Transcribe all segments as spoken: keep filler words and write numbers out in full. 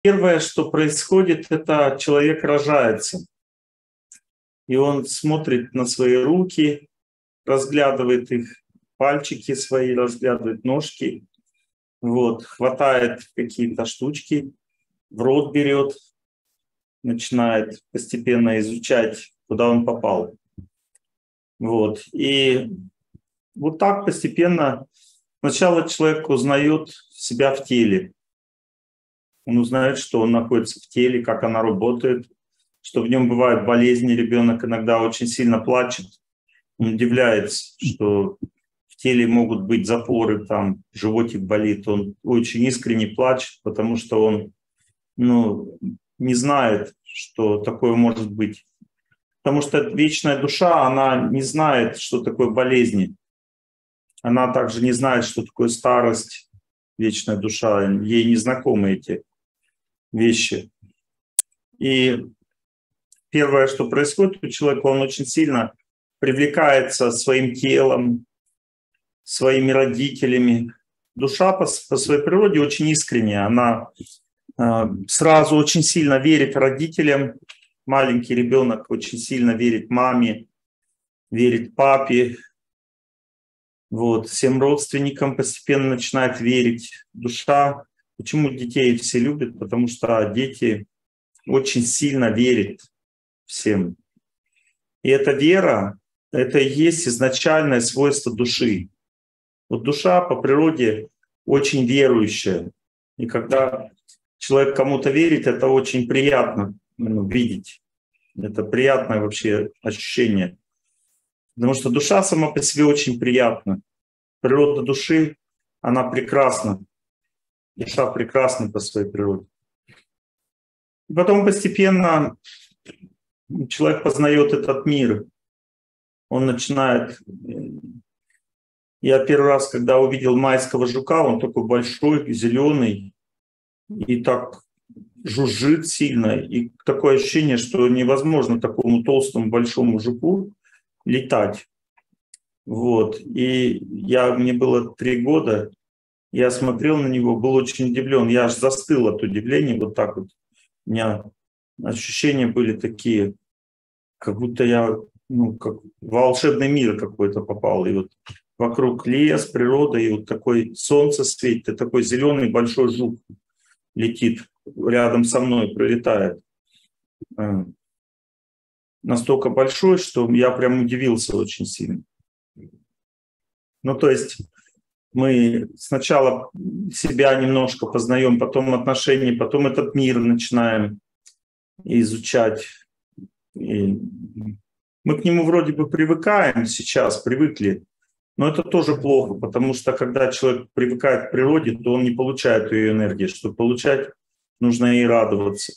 Первое, что происходит, это человек рожается. И он смотрит на свои руки, разглядывает их, пальчики свои, разглядывает ножки, вот, хватает какие-то штучки, в рот берет, начинает постепенно изучать, куда он попал. Вот. И вот так постепенно сначала человек узнает себя в теле. Он узнает, что он находится в теле, как она работает, что в нем бывают болезни. Ребенок иногда очень сильно плачет. Он удивляется, что в теле могут быть запоры, там животик болит. Он очень искренне плачет, потому что он ну, не знает, что такое может быть. Потому что вечная душа, она не знает, что такое болезни. Она также не знает, что такое старость, вечная душа. Ей не знакомы эти вещи. И первое, что происходит у человека, он очень сильно привлекается своим телом, своими родителями. Душа по, по своей природе очень искренняя. Она э, сразу очень сильно верит родителям. Маленький ребенок очень сильно верит маме, верит папе. Вот, всем родственникам постепенно начинает верить душа. Почему детей все любят? Потому что дети очень сильно верят всем. И эта вера, это и есть изначальное свойство души. Вот душа по природе очень верующая. И когда человек кому-то верит, это очень приятно ну, видеть. Это приятное вообще ощущение. Потому что душа сама по себе очень приятна. Природа души, она прекрасна. Душа прекрасна по своей природе. И потом постепенно человек познает этот мир. Он начинает... Я первый раз, когда увидел майского жука, он такой большой, зеленый, и так жужжит сильно. И такое ощущение, что невозможно такому толстому большому жуку летать. Вот. И я, мне было три года, я смотрел на него, был очень удивлен. Я аж застыл от удивления, вот так вот. У меня ощущения были такие, как будто я ну, как в волшебный мир какой-то попал. И вот вокруг лес, природа, и вот такой солнце светит, и такой зеленый большой жук летит рядом со мной, пролетает. Настолько большой, что я прям удивился очень сильно. Ну, то есть мы сначала себя немножко познаем, потом отношения, потом этот мир начинаем изучать. И мы к нему вроде бы привыкаем сейчас, привыкли, но это тоже плохо, потому что когда человек привыкает к природе, то он не получает ее энергии. Чтобы получать, нужно ей радоваться.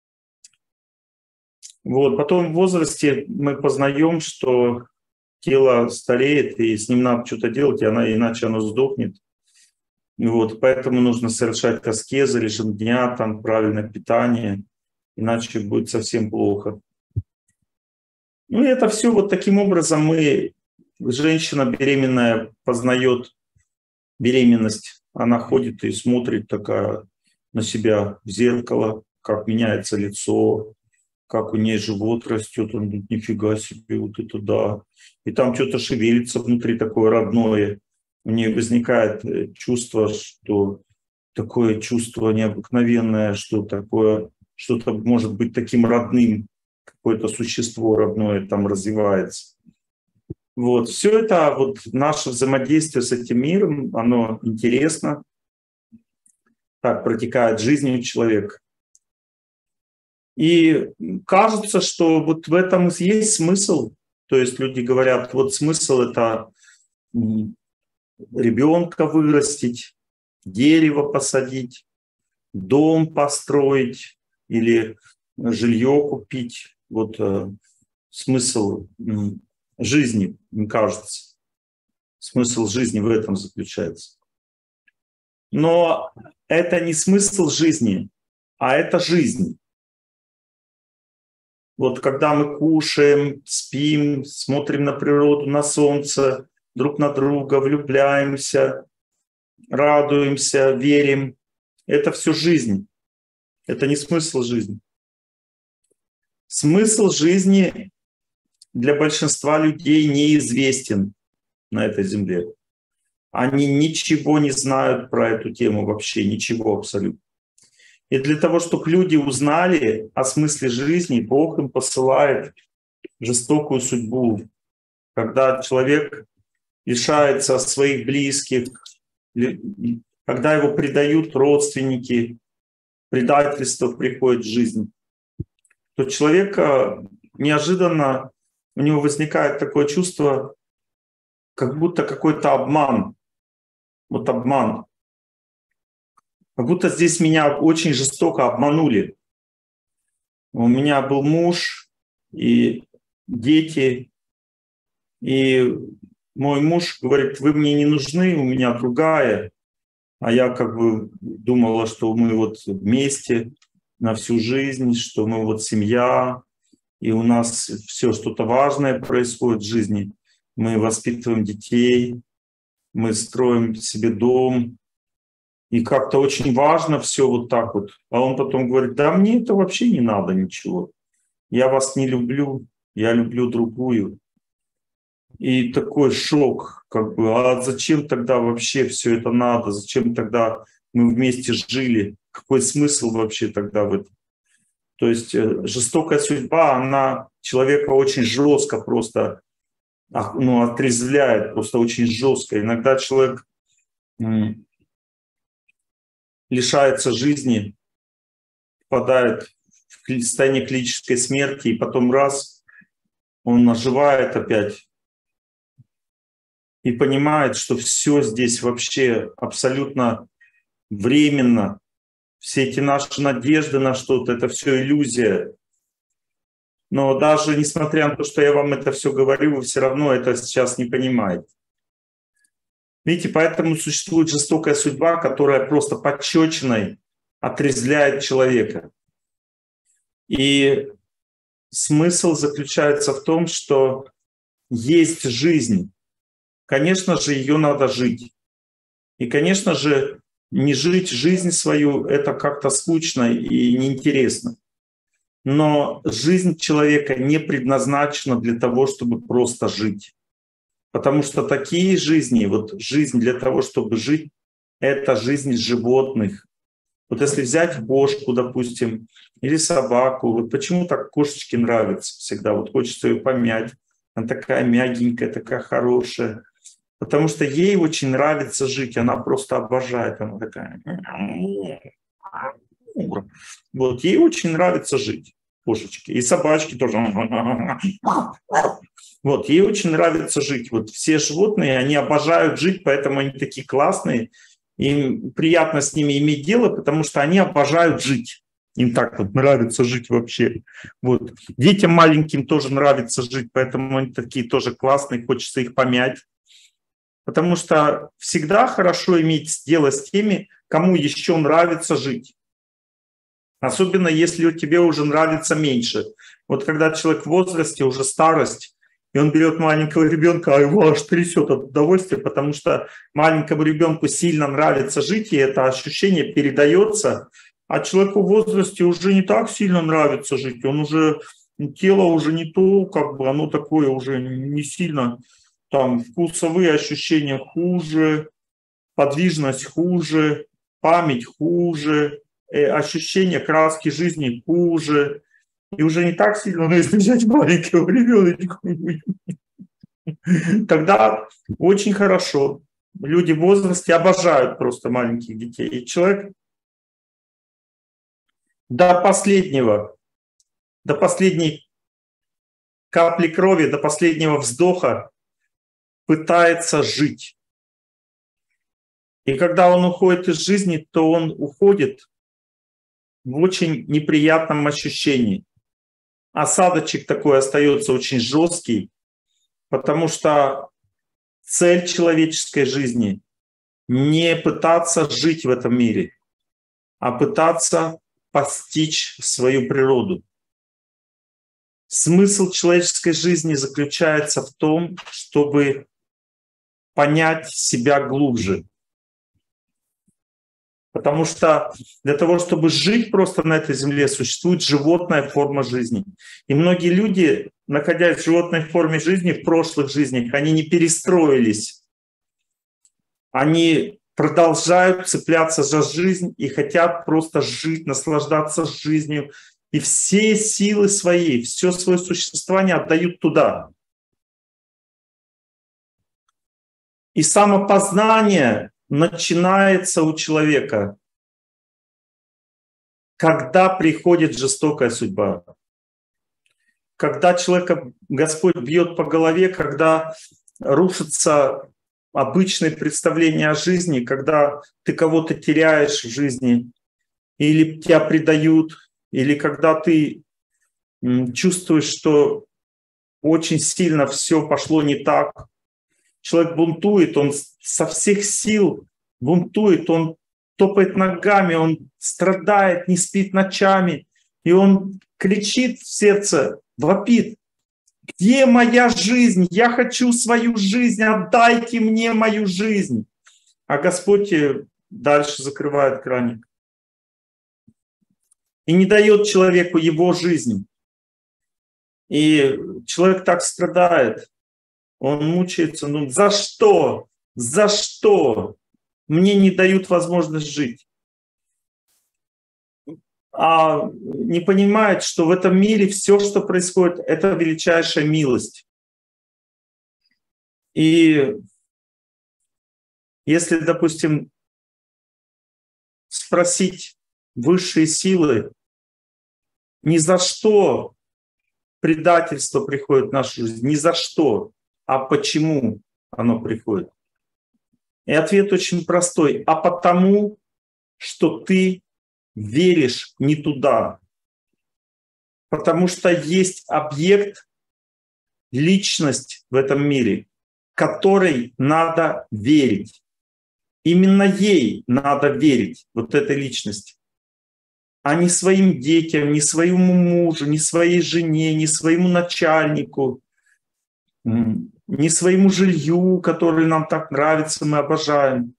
Вот. Потом в возрасте мы познаем, что тело стареет, и с ним надо что-то делать, и она, иначе оно сдохнет. Вот. Поэтому нужно совершать аскезы, режим дня, там, правильное питание, иначе будет совсем плохо. Ну и это все вот таким образом мы, женщина беременная познает беременность. Она ходит и смотрит такая на себя в зеркало, как меняется лицо, как у нее живот растет, он говорит, нифига себе, вот это да. И там что-то шевелится внутри такое родное. У нее возникает чувство, что такое чувство необыкновенное, что такое, что-то может быть таким родным, какое-то существо родное там развивается. Вот. Все это, вот наше взаимодействие с этим миром, оно интересно. Так протекает жизнь у человека. И кажется, что вот в этом есть смысл. То есть люди говорят, вот смысл — это ребенка вырастить, дерево посадить, дом построить или жилье купить. Вот э, смысл э, жизни, мне кажется. Смысл жизни в этом заключается. Но это не смысл жизни, а это жизнь. Вот когда мы кушаем, спим, смотрим на природу, на солнце, друг на друга, влюбляемся, радуемся, верим, это все жизнь. Это не смысл жизни. Смысл жизни для большинства людей неизвестен на этой земле. Они ничего не знают про эту тему вообще, ничего абсолютно. И для того, чтобы люди узнали о смысле жизни, Бог им посылает жестокую судьбу, когда человек лишается своих близких, когда его предают родственники, предательство приходит в жизнь, то человека неожиданно у него возникает такое чувство, как будто какой-то обман. Вот обман. Как будто здесь меня очень жестоко обманули. У меня был муж и дети, и мой муж говорит: вы мне не нужны, у меня другая. А я как бы думала, что мы вот вместе на всю жизнь, что мы вот семья, и у нас все что-то важное происходит в жизни. Мы воспитываем детей, мы строим себе дом, и как-то очень важно все вот так вот. А он потом говорит: да мне это вообще не надо ничего. Я вас не люблю, я люблю другую. И такой шок, как бы, а зачем тогда вообще все это надо? Зачем тогда мы вместе жили? Какой смысл вообще тогда в этом? То есть жестокая судьба, она человека очень жестко просто, ну, отрезвляет, просто очень жестко. Иногда человек лишается жизни, попадает в состояние клинической смерти, и потом раз, он оживает опять и понимает, что все здесь вообще абсолютно временно. Все эти наши надежды на что-то — это все иллюзия. Но даже несмотря на то, что я вам это все говорю, вы все равно это сейчас не понимаете. Видите, поэтому существует жестокая судьба, которая просто пощечиной отрезвляет человека. И смысл заключается в том, что есть жизнь. Конечно же, ее надо жить. И, конечно же, не жить жизнь свою — это как-то скучно и неинтересно. Но жизнь человека не предназначена для того, чтобы просто жить. Потому что такие жизни, вот жизнь для того, чтобы жить, это жизнь животных. Вот если взять кошку, допустим, или собаку, вот почему так кошечке нравится всегда, вот хочется ее помять, она такая мягенькая, такая хорошая. Потому что ей очень нравится жить, она просто обожает, она такая. Вот, ей очень нравится жить, кошечки, и собачки тоже. Вот, ей очень нравится жить. Вот все животные, они обожают жить, поэтому они такие классные. Им приятно с ними иметь дело, потому что они обожают жить. Им так вот нравится жить вообще. Вот. Детям маленьким тоже нравится жить, поэтому они такие тоже классные, хочется их помять. Потому что всегда хорошо иметь дело с теми, кому еще нравится жить. Особенно если тебе уже нравится меньше. Вот когда человек в возрасте, уже старость, и он берет маленького ребенка, а его аж трясет от удовольствия, потому что маленькому ребенку сильно нравится жить, и это ощущение передается, а человеку в возрасте уже не так сильно нравится жить, он уже, тело уже не то, как бы оно такое уже не сильно, там вкусовые ощущения хуже, подвижность хуже, память хуже, ощущение краски жизни хуже. И уже не так сильно, но если взять маленького ребеночка, тогда очень хорошо. Люди в возрасте обожают просто маленьких детей. И человек до последнего, до последней капли крови, до последнего вздоха пытается жить. И когда он уходит из жизни, то он уходит в очень неприятном ощущении. Осадочек такой остается очень жесткий, потому что цель человеческой жизни не пытаться жить в этом мире, а пытаться постичь свою природу. Смысл человеческой жизни заключается в том, чтобы понять себя глубже. Потому что для того, чтобы жить просто на этой земле, существует животная форма жизни. И многие люди, находясь в животной форме жизни в прошлых жизнях, они не перестроились. Они продолжают цепляться за жизнь и хотят просто жить, наслаждаться жизнью. И все силы свои, все свое существование отдают туда. И самопознание начинается у человека, когда приходит жестокая судьба. Когда человека Господь бьет по голове, когда рушатся обычные представления о жизни, когда ты кого-то теряешь в жизни, или тебя предают, или когда ты чувствуешь, что очень сильно все пошло не так. Человек бунтует, он со всех сил бунтует, он топает ногами, он страдает, не спит ночами, и он кричит в сердце, вопит: где моя жизнь? Я хочу свою жизнь, отдайте мне мою жизнь. А Господь дальше закрывает краник и не дает человеку его жизнь. И человек так страдает, он мучается, ну за что? За что? Мне не дают возможность жить. А не понимает, что в этом мире все, что происходит, это величайшая милость. И если, допустим, спросить высшие силы, ни за что предательство приходит в нашу жизнь, ни за что, а почему оно приходит? И ответ очень простой. А потому, что ты веришь не туда. Потому что есть объект, личность в этом мире, которой надо верить. Именно ей надо верить, вот этой личности. А не своим детям, не своему мужу, не своей жене, не своему начальнику, не своему жилью, которое нам так нравится, мы обожаем.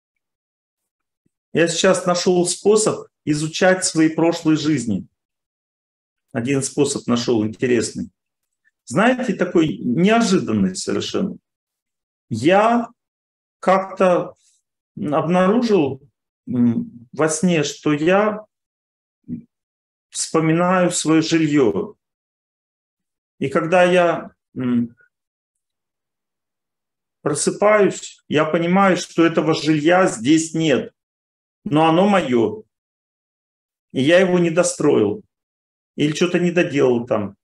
Я сейчас нашел способ изучать свои прошлые жизни. Один способ нашел интересный. Знаете, такой неожиданный совершенно. Я как-то обнаружил во сне, что я вспоминаю свое жилье. И когда я просыпаюсь, я понимаю, что этого жилья здесь нет. Но оно мое. И я его не достроил. Или что-то не доделал там.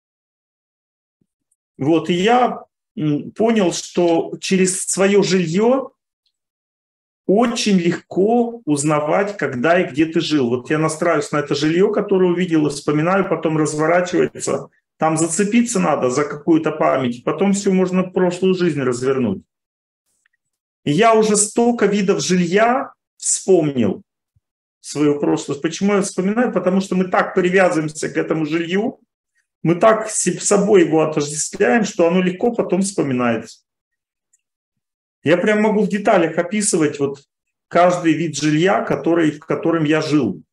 Вот, и я понял, что через свое жилье очень легко узнавать, когда и где ты жил. Вот я настраиваюсь на это жилье, которое увидел, и вспоминаю, потом разворачивается. Там зацепиться надо за какую-то память, потом все можно в прошлую жизнь развернуть. И я уже столько видов жилья вспомнил свою прошлое. Почему я вспоминаю? Потому что мы так привязываемся к этому жилью, мы так с собой его отождествляем, что оно легко потом вспоминается. Я прям могу в деталях описывать вот каждый вид жилья, который, в котором я жил.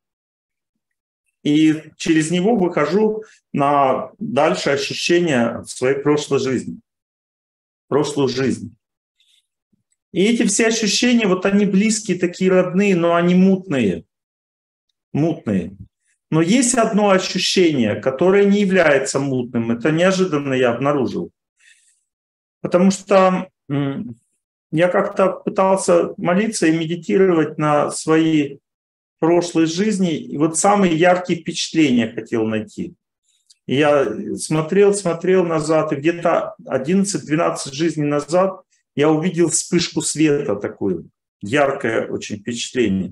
И через него выхожу на дальше ощущения своей прошлой жизни. Прошлую жизнь. И эти все ощущения, вот они близкие, такие родные, но они мутные. Мутные. Но есть одно ощущение, которое не является мутным. Это неожиданно я обнаружил. Потому что я как-то пытался молиться и медитировать на свои прошлой жизни, и вот самые яркие впечатления хотел найти. И я смотрел, смотрел назад, и где-то одиннадцать-двенадцать жизней назад я увидел вспышку света такую, яркое очень впечатление.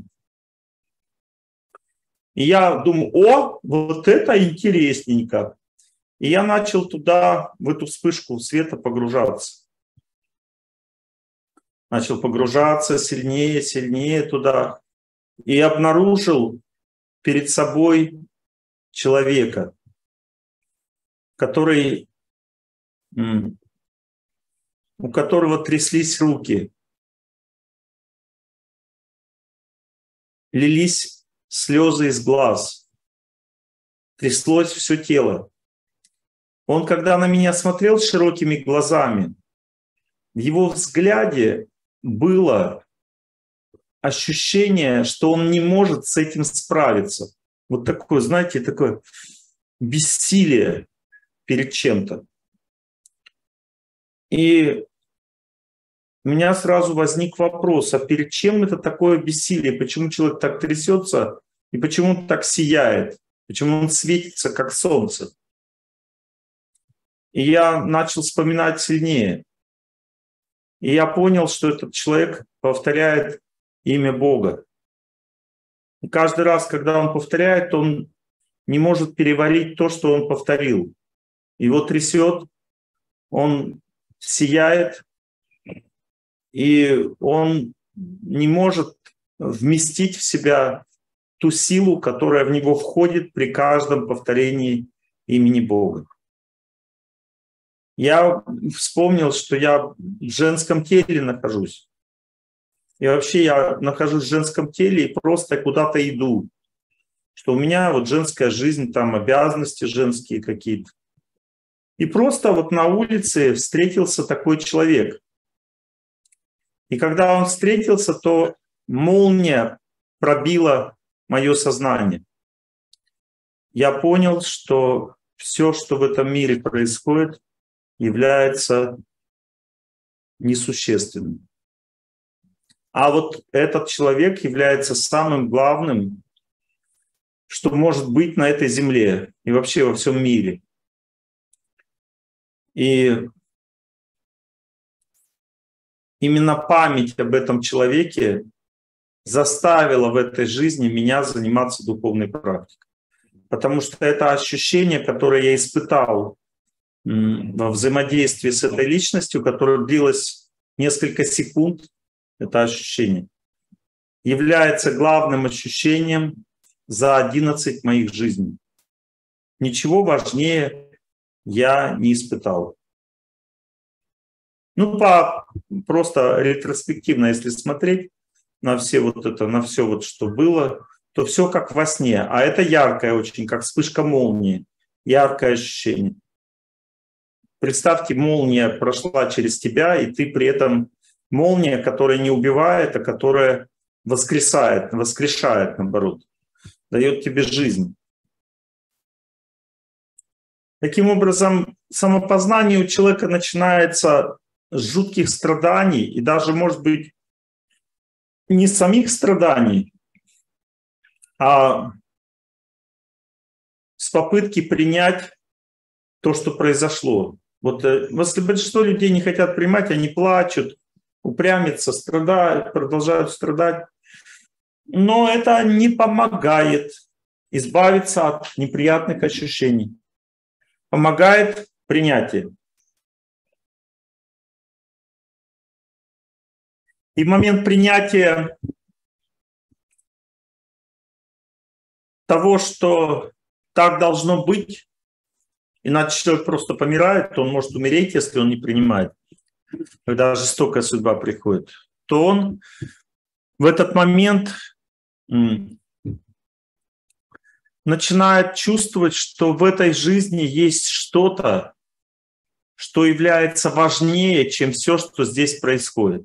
И я думаю, о, вот это интересненько. И я начал туда, в эту вспышку света погружаться. Начал погружаться сильнее, сильнее туда. И обнаружил перед собой человека, который, у которого тряслись руки. лились слезы из глаз, тряслось все тело. Он, когда на меня смотрел широкими глазами, в его взгляде было ощущение, что он не может с этим справиться. Вот такое, знаете, такое бессилие перед чем-то. И у меня сразу возник вопрос, а перед чем это такое бессилие? Почему человек так трясется и почему он так сияет? Почему он светится, как солнце? И я начал вспоминать сильнее. И я понял, что этот человек повторяет имя Бога. И каждый раз, когда он повторяет, он не может переварить то, что он повторил. Его трясет, он сияет, и он не может вместить в себя ту силу, которая в него входит при каждом повторении имени Бога. Я вспомнил, что я в женском теле нахожусь. И вообще я нахожусь в женском теле и просто куда-то иду. Что у меня вот женская жизнь, там обязанности женские какие-то. И просто вот на улице встретился такой человек. И когда он встретился, то молния пробила мое сознание. Я понял, что все, что в этом мире происходит, является несущественным. А вот этот человек является самым главным, что может быть на этой земле и вообще во всем мире. И именно память об этом человеке заставила в этой жизни меня заниматься духовной практикой. Потому что это ощущение, которое я испытал во взаимодействии с этой личностью, которое длилось несколько секунд, это ощущение, является главным ощущением за одиннадцать моих жизней. Ничего важнее я не испытал. Ну, по, просто ретроспективно, если смотреть на все вот это, на все вот, что было, то все как во сне. А это яркое очень, как вспышка молнии, яркое ощущение. Представьте, молния прошла через тебя, и ты при этом молния, которая не убивает, а которая воскресает, воскрешает, наоборот, дает тебе жизнь. Таким образом, самопознание у человека начинается с жутких страданий, и даже, может быть, не самих страданий, а с попытки принять то, что произошло. Вот если большинство людей не хотят принимать, они плачут, упрямятся, страдают, продолжают страдать. Но это не помогает избавиться от неприятных ощущений. Помогает принятие. И в момент принятия того, что так должно быть, иначе человек просто помирает, то он может умереть, если он не принимает, когда жестокая судьба приходит, то он в этот момент начинает чувствовать, что в этой жизни есть что-то, что является важнее, чем все, что здесь происходит.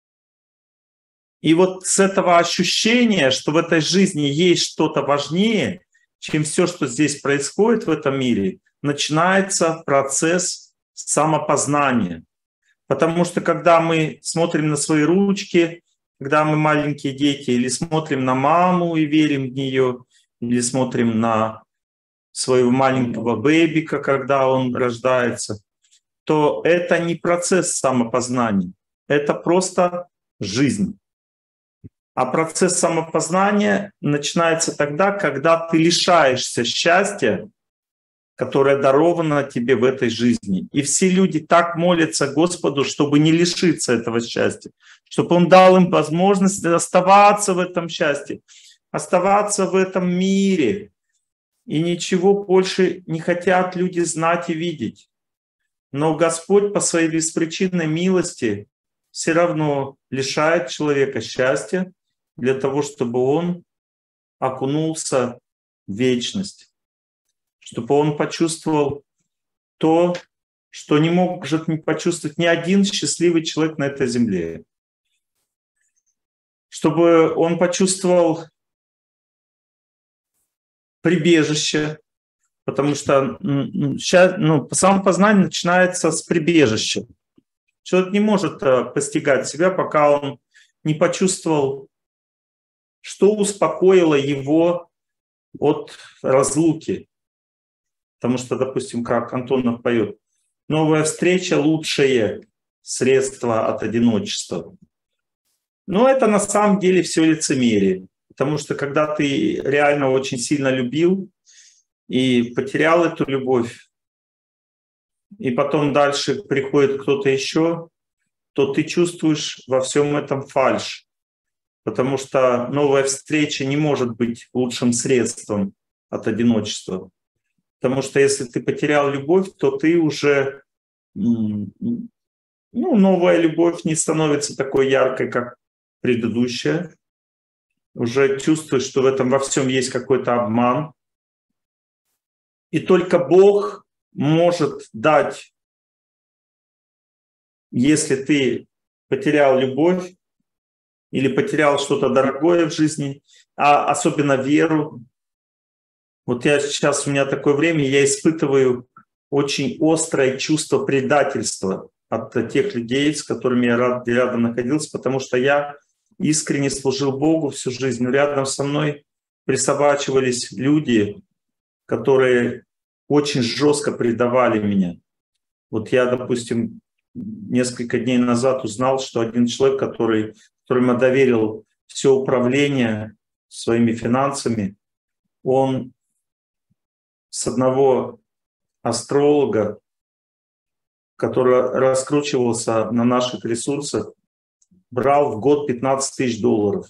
И вот с этого ощущения, что в этой жизни есть что-то важнее, чем все, что здесь происходит в этом мире, начинается процесс самопознания. Потому что когда мы смотрим на свои ручки, когда мы маленькие дети, или смотрим на маму и верим в нее, или смотрим на своего маленького бэбика, когда он рождается, то это не процесс самопознания, это просто жизнь. А процесс самопознания начинается тогда, когда ты лишаешься счастья, которое даровано тебе в этой жизни. И все люди так молятся Господу, чтобы не лишиться этого счастья, чтобы Он дал им возможность оставаться в этом счастье, оставаться в этом мире. И ничего больше не хотят люди знать и видеть. Но Господь по своей беспричинной милости все равно лишает человека счастья для того, чтобы он окунулся в вечность, чтобы он почувствовал то, что не может не почувствовать ни один счастливый человек на этой земле. Чтобы он почувствовал прибежище, потому что сейчас, ну, самопознание начинается с прибежища. Человек не может постигать себя, пока он не почувствовал, что успокоило его от разлуки. Потому что, допустим, как Антонов поет, новая встреча — лучшее средство от одиночества. Но это на самом деле все лицемерие. Потому что когда ты реально очень сильно любил и потерял эту любовь, и потом дальше приходит кто-то еще, то ты чувствуешь во всем этом фальшь. Потому что новая встреча не может быть лучшим средством от одиночества. Потому что если ты потерял любовь, то ты уже... Ну, новая любовь не становится такой яркой, как предыдущая. Уже чувствуешь, что в этом во всем есть какой-то обман. И только Бог может дать, если ты потерял любовь или потерял что-то дорогое в жизни, а особенно веру. Вот я сейчас, у меня такое время, я испытываю очень острое чувство предательства от тех людей, с которыми я рядом находился, потому что я искренне служил Богу всю жизнь. Но рядом со мной присобачивались люди, которые очень жестко предавали меня. Вот я, допустим, несколько дней назад узнал, что один человек, который, которому я доверил все управление своими финансами, он с одного астролога, который раскручивался на наших ресурсах, брал в год пятнадцать тысяч долларов.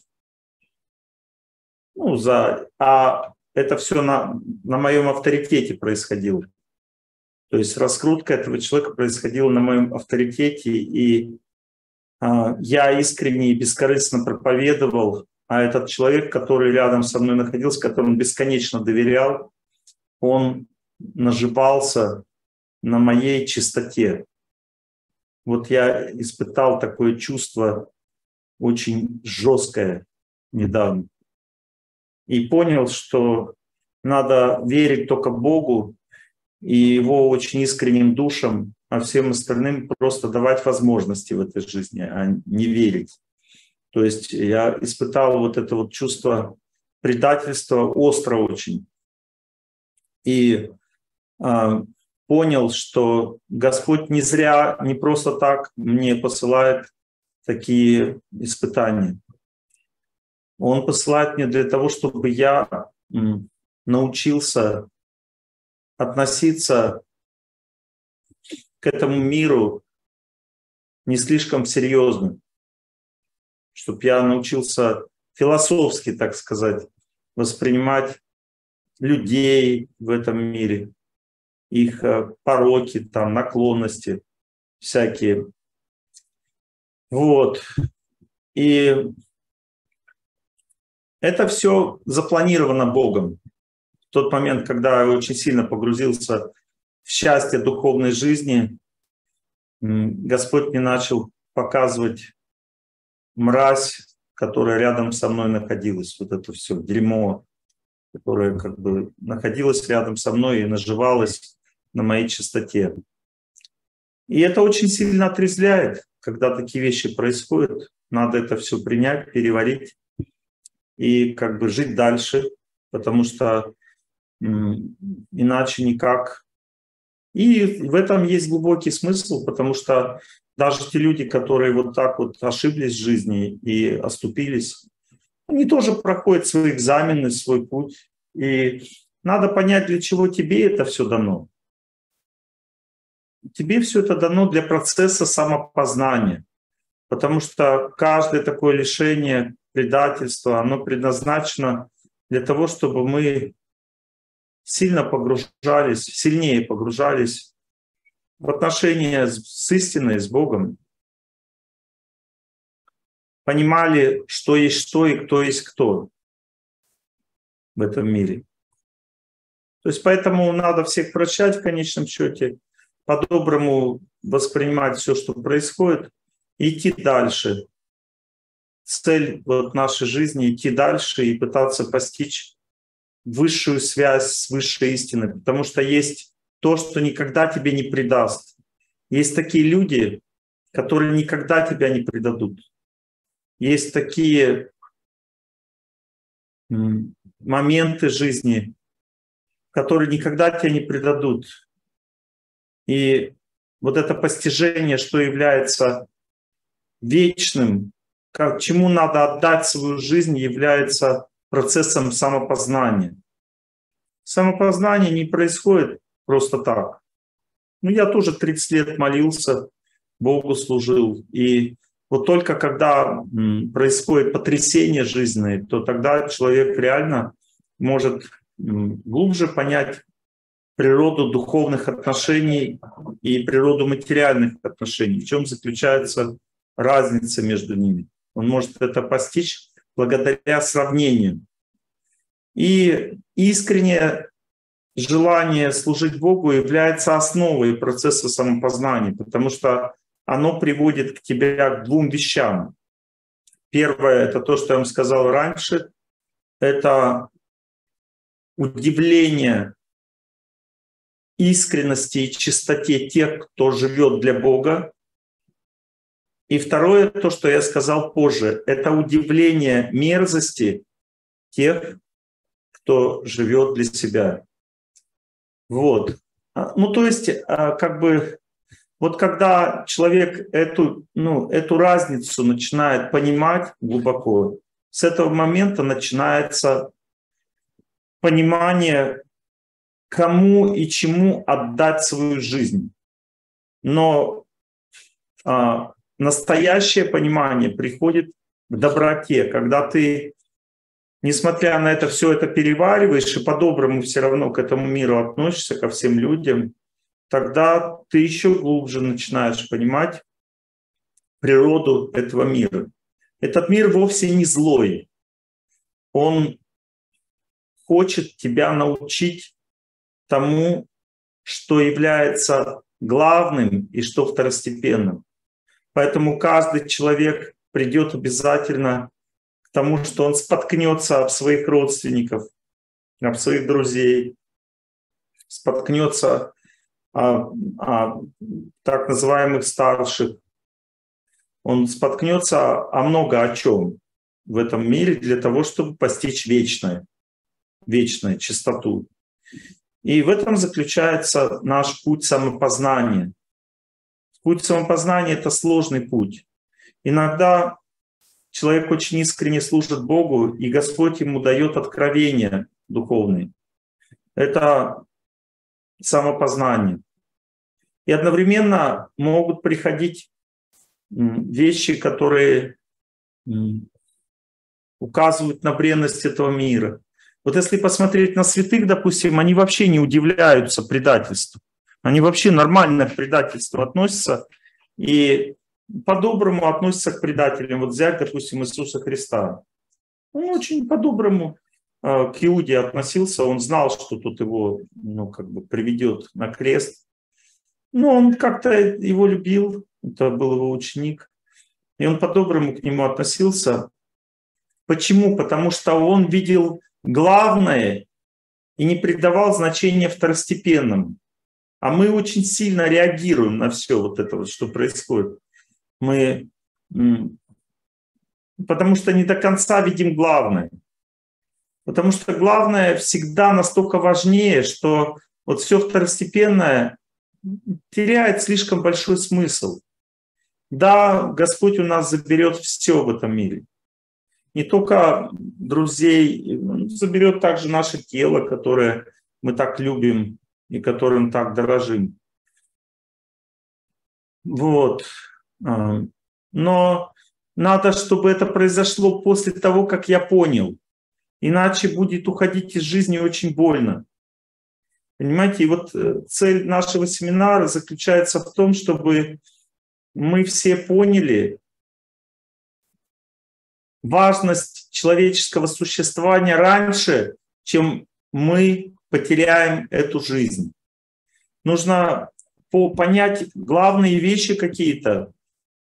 Ну, за... А это все на, на моем авторитете происходило. То есть раскрутка этого человека происходила на моем авторитете, и а, я искренне и бескорыстно проповедовал, а этот человек, который рядом со мной находился, которому бесконечно доверял, он наживался на моей чистоте. Вот я испытал такое чувство очень жесткое недавно. И понял, что надо верить только Богу и Его очень искренним душам, а всем остальным просто давать возможности в этой жизни, а не верить. То есть я испытал вот это вот чувство предательства остро очень. И а, понял, что Господь не зря, не просто так мне посылает такие испытания. Он посылает мне для того, чтобы я научился относиться к этому миру не слишком серьезно, чтобы я научился философски, так сказать, воспринимать людей в этом мире, их пороки, там, наклонности всякие. Вот. И это все запланировано Богом. В тот момент, когда я очень сильно погрузился в счастье духовной жизни, Господь мне начал показывать мразь, которая рядом со мной находилась. Вот это все дерьмо, которое как бы находилось рядом со мной и наживалось на моей чистоте. И это очень сильно отрезвляет, когда такие вещи происходят. Надо это все принять, переварить и как бы жить дальше, потому что м, иначе никак. И в этом есть глубокий смысл, потому что даже те люди, которые вот так вот ошиблись в жизни и оступились, они тоже проходят свои экзамены, свой путь. И надо понять, для чего тебе это все дано. Тебе все это дано для процесса самопознания. Потому что каждое такое лишение, предательство, оно предназначено для того, чтобы мы сильно погружались, сильнее погружались в отношения с истиной, с Богом. Понимали, что есть что и кто есть кто. в этом мире. То есть поэтому надо всех прощать в конечном счете, по-доброму воспринимать все, что происходит, и идти дальше. Цель вот нашей жизни — идти дальше и пытаться постичь высшую связь с высшей истиной, потому что есть то, что никогда тебе не предаст. Есть такие люди, которые никогда тебя не предадут. Есть такие моменты жизни, которые никогда тебя не предадут. И вот это постижение, что является вечным, к чему надо отдать свою жизнь, является процессом самопознания. Самопознание не происходит просто так. Ну, я тоже тридцать лет молился, Богу служил. И вот только когда происходит потрясение жизненное, то тогда человек реально может глубже понять природу духовных отношений и природу материальных отношений. В чем заключается разница между ними? Он может это постичь благодаря сравнению. И искреннее желание служить Богу является основой процесса самопознания, потому что оно приводит к тебе к двум вещам. Первое — это то, что я вам сказал раньше, это удивление искренности и чистоте тех, кто живет для Бога. И второе, то, что я сказал позже, это удивление мерзости тех, кто живет для себя. Вот. Ну, то есть, как бы, вот когда человек эту, ну, эту разницу начинает понимать глубоко, с этого момента начинается понимание, кому и чему отдать свою жизнь. Но а, настоящее понимание приходит к доброте, когда ты, несмотря на это, все это перевариваешь и по-доброму все равно к этому миру относишься, ко всем людям, тогда ты еще глубже начинаешь понимать природу этого мира. Этот мир вовсе не злой. Он хочет тебя научить тому, что является главным и что второстепенным. Поэтому каждый человек придет обязательно к тому, что он споткнется об своих родственников, об своих друзей, споткнется о, о так называемых старших. Он споткнется о много о чем в этом мире для того, чтобы постичь вечное, вечную чистоту. И в этом заключается наш путь самопознания. Путь самопознания — это сложный путь. Иногда человек очень искренне служит Богу, и Господь ему дает откровения духовные. Это самопознание. И одновременно могут приходить вещи, которые указывают на бренность этого мира. Вот если посмотреть на святых, допустим, они вообще не удивляются предательству. Они вообще нормально к предательству относятся и по-доброму относятся к предателям. Вот взять, допустим, Иисуса Христа. Он очень по-доброму э, к Иуде относился. Он знал, что тут его, ну, как бы приведет на крест. Но он как-то его любил. Это был его ученик. И он по-доброму к нему относился. Почему? Потому что он видел главное и не придавал значения второстепенному. А мы очень сильно реагируем на все вот это, вот, что происходит. Мы, потому что не до конца видим главное. Потому что главное всегда настолько важнее, что вот все второстепенное теряет слишком большой смысл. Да, Господь у нас заберет все в этом мире. Не только друзей, заберет также наше тело, которое мы так любим и которым так дорожим. Вот. Но надо, чтобы это произошло после того, как я понял. Иначе будет уходить из жизни очень больно. Понимаете, и вот цель нашего семинара заключается в том, чтобы мы все поняли важность человеческого существования раньше, чем мы потеряем эту жизнь. Нужно понять главные вещи какие-то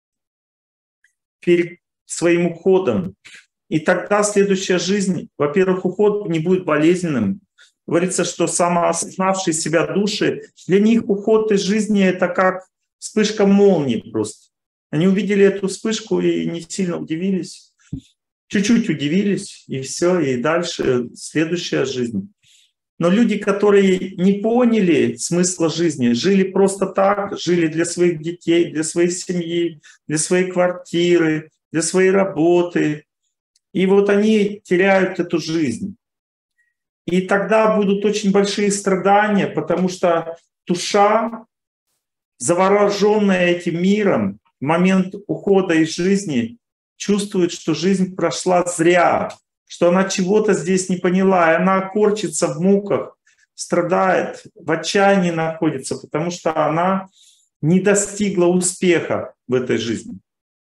перед своим уходом. И тогда следующая жизнь, во-первых, уход не будет болезненным. Говорится, что самоосознавшие себя души, для них уход из жизни — это как вспышка молнии просто. Они увидели эту вспышку и не сильно удивились. Чуть-чуть удивились, и все, и дальше следующая жизнь. Но люди, которые не поняли смысла жизни, жили просто так, жили для своих детей, для своей семьи, для своей квартиры, для своей работы. И вот они теряют эту жизнь. И тогда будут очень большие страдания, потому что душа, завороженная этим миром, в момент ухода из жизни чувствует, что жизнь прошла зря, что она чего-то здесь не поняла, и она корчится в муках, страдает, в отчаянии находится, потому что она не достигла успеха в этой жизни.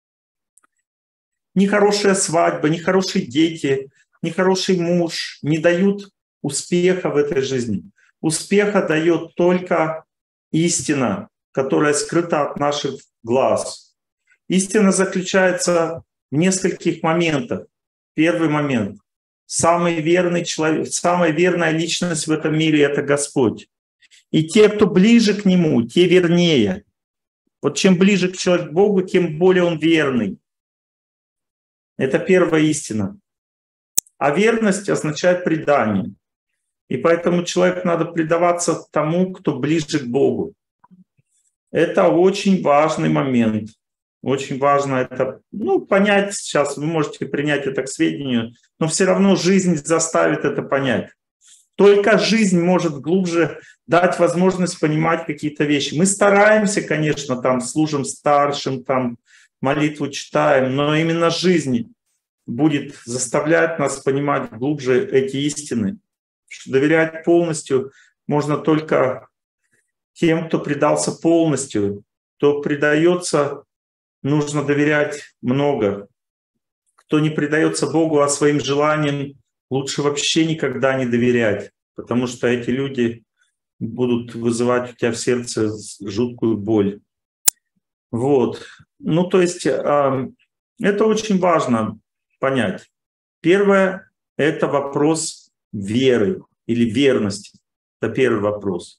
Ни хорошая свадьба, ни хорошие дети, ни хороший муж не дают успеха в этой жизни. Успеха дает только истина, которая скрыта от наших глаз. Истина заключается в нескольких моментах. Первый момент. Самый верный человек, самая верная личность в этом мире — это Господь. И те, кто ближе к Нему, те вернее. Вот чем ближе к человеку, к Богу, тем более он верный. Это первая истина. А верность означает предание. И поэтому человеку надо предаваться тому, кто ближе к Богу. Это очень важный момент. Очень важно это, ну, понять сейчас, вы можете принять это к сведению, но все равно жизнь заставит это понять. Только жизнь может глубже дать возможность понимать какие-то вещи. Мы стараемся, конечно, там служим старшим, там молитву читаем, но именно жизнь будет заставлять нас понимать глубже эти истины. Доверять полностью можно только тем, кто предался полностью. Кто предается, нужно доверять много. Кто не предается Богу, а своим желаниям, лучше вообще никогда не доверять, потому что эти люди будут вызывать у тебя в сердце жуткую боль. Вот. Ну, то есть это очень важно понять. Первое — это вопрос веры или верности. Это первый вопрос.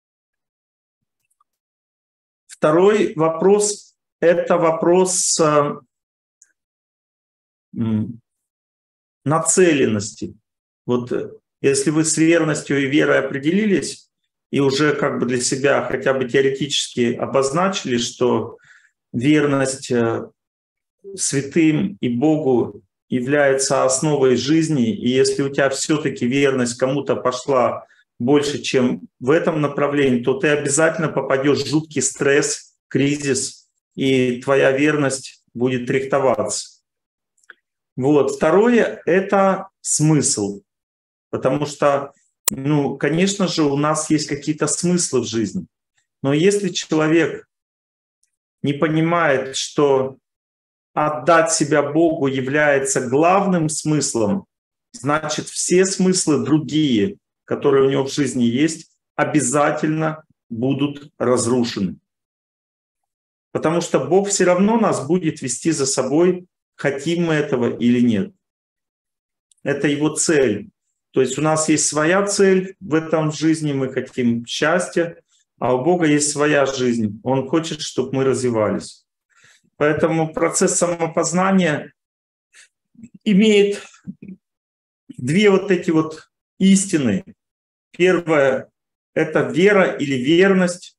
Второй вопрос — это вопрос нацеленности. Вот если вы с верностью и верой определились и уже как бы для себя хотя бы теоретически обозначили, что верность святым и Богу является основой жизни, и если у тебя все-таки верность кому-то пошла больше, чем в этом направлении, то ты обязательно попадешь в жуткий стресс, кризис, и твоя верность будет рихтоваться. Вот. Второе — это смысл. Потому что, ну, конечно же, у нас есть какие-то смыслы в жизни. Но если человек не понимает, что отдать себя Богу является главным смыслом, значит, все смыслы другие, которые у него в жизни есть, обязательно будут разрушены. Потому что Бог все равно нас будет вести за собой, хотим мы этого или нет. Это Его цель. То есть у нас есть своя цель в этом жизни, мы хотим счастья, а у Бога есть своя жизнь. Он хочет, чтобы мы развивались. Поэтому процесс самопознания имеет две вот эти вот истины. Первое — это вера или верность,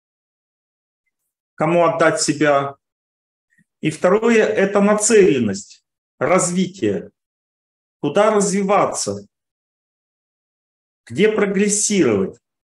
кому отдать себя. И второе — это нацеленность, развитие. Куда развиваться? Где прогрессировать?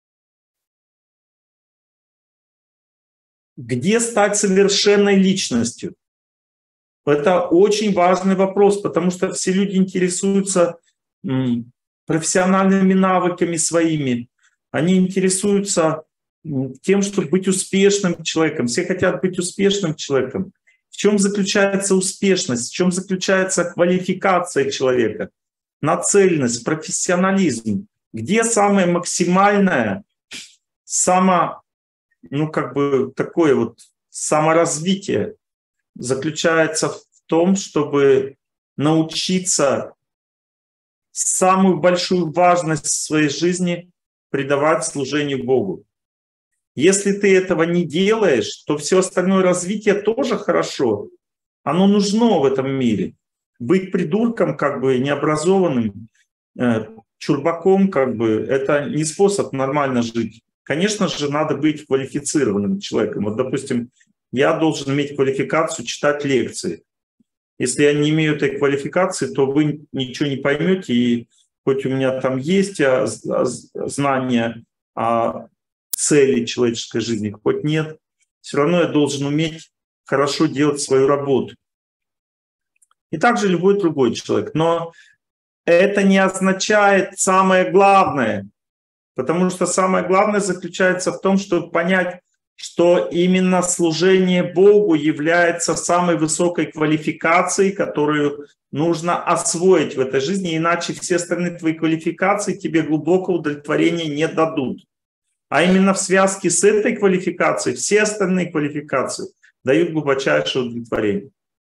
Где стать совершенной личностью? Это очень важный вопрос, потому что все люди интересуются профессиональными навыками своими. Они интересуются тем, чтобы быть успешным человеком. Все хотят быть успешным человеком. В чем заключается успешность? В чем заключается квалификация человека? нацеленность, профессионализм. Где самое максимальное, само, ну как бы такое вот саморазвитие заключается в том, чтобы научиться самую большую важность в своей жизни придавать служению Богу. Если ты этого не делаешь, то все остальное развитие тоже хорошо. Оно нужно в этом мире. Быть придурком, как бы необразованным, э, чурбаком, как бы, это не способ нормально жить. Конечно же, надо быть квалифицированным человеком. Вот, допустим, я должен иметь квалификацию читать лекции. Если я не имею этой квалификации, то вы ничего не поймете. И хоть у меня там есть знания о цели человеческой жизни, хоть нет, все равно я должен уметь хорошо делать свою работу. И также любой другой человек. Но это не означает самое главное. Потому что самое главное заключается в том, чтобы понять, что именно служение Богу является самой высокой квалификацией, которую нужно освоить в этой жизни, иначе все остальные твои квалификации тебе глубокого удовлетворения не дадут. А именно в связке с этой квалификацией все остальные квалификации дают глубочайшее удовлетворение.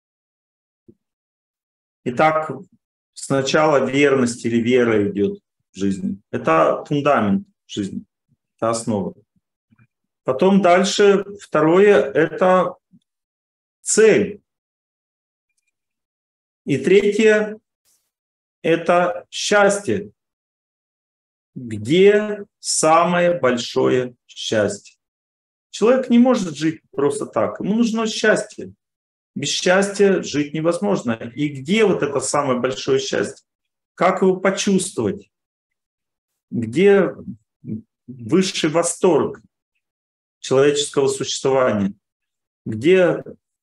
Итак, сначала верность или вера идет в жизни. Это фундамент жизни, это основа. Потом дальше второе – это цель. И третье – это счастье. Где самое большое счастье? Человек не может жить просто так. Ему нужно счастье. Без счастья жить невозможно. И где вот это самое большое счастье? Как его почувствовать? Где высший восторг человеческого существования? Где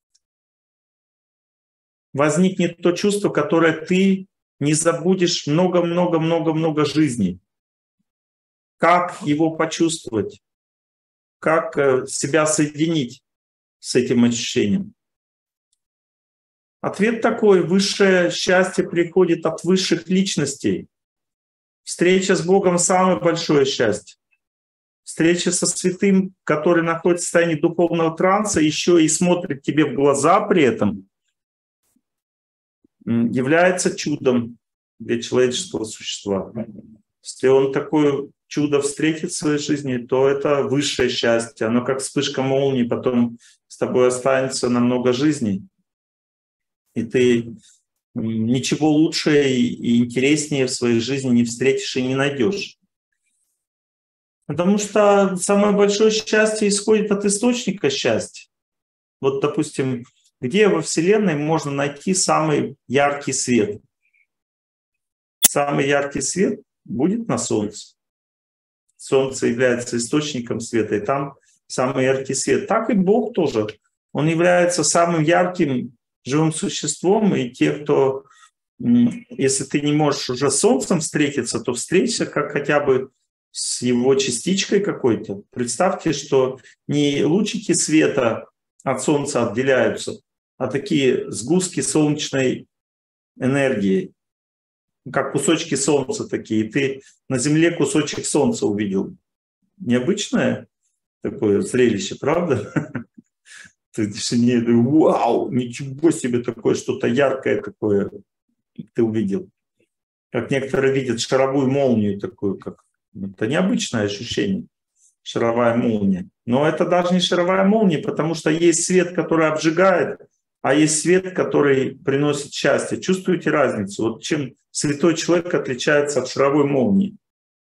возникнет то чувство, которое ты не забудешь много-много-много-много жизней? Как его почувствовать? Как себя соединить с этим ощущением? Ответ такой: высшее счастье приходит от высших личностей. Встреча с Богом — самое большое счастье. Встреча со святым, который находится в состоянии духовного транса, еще и смотрит тебе в глаза при этом, является чудом для человеческого существа. Если он такое чудо встретит в своей жизни, то это высшее счастье. Оно как вспышка молнии, потом с тобой останется на много жизней. И ты ничего лучше и интереснее в своей жизни не встретишь и не найдешь. Потому что самое большое счастье исходит от источника счастья. Вот, допустим, где во Вселенной можно найти самый яркий свет? Самый яркий свет будет на Солнце. Солнце является источником света, и там самый яркий свет. Так и Бог тоже. Он является самым ярким живым существом, и те, кто, если ты не можешь уже с Солнцем встретиться, то встреться как хотя бы с его частичкой какой-то. Представьте, что не лучики света от Солнца отделяются, а такие сгустки солнечной энергии, как кусочки Солнца такие. Ты на Земле кусочек Солнца увидел. Необычное такое зрелище, правда? Ты не, вау, ничего себе, такое что-то яркое такое ты увидел. Как некоторые видят шаровую молнию такую, как это необычное ощущение, шаровая молния. Но это даже не шаровая молния, потому что есть свет, который обжигает, а есть свет, который приносит счастье. Чувствуете разницу? Вот чем святой человек отличается от шаровой молнии?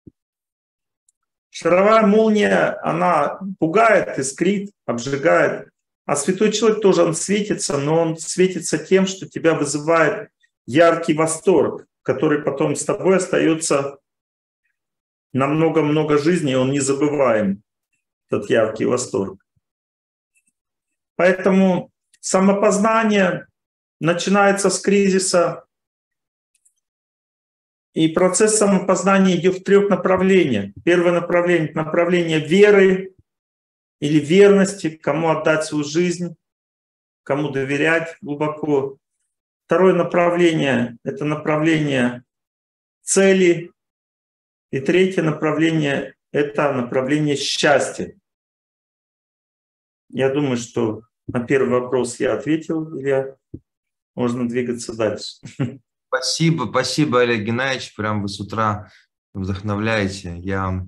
Шаровая молния, она пугает, искрит, обжигает. А святой человек тоже, он светится, но он светится тем, что тебя вызывает яркий восторг, который потом с тобой остается на много-много жизней, он незабываем, этот яркий восторг. Поэтому самопознание начинается с кризиса, и процесс самопознания идет в трех направлениях. Первое направление — это направление веры или верности, кому отдать свою жизнь, кому доверять глубоко. Второе направление — это направление цели. И третье направление – это направление счастья. Я думаю, что на первый вопрос я ответил, Илья. Можно двигаться дальше. Спасибо, спасибо, Олег Геннадьевич. Прям вы с утра вдохновляете. Я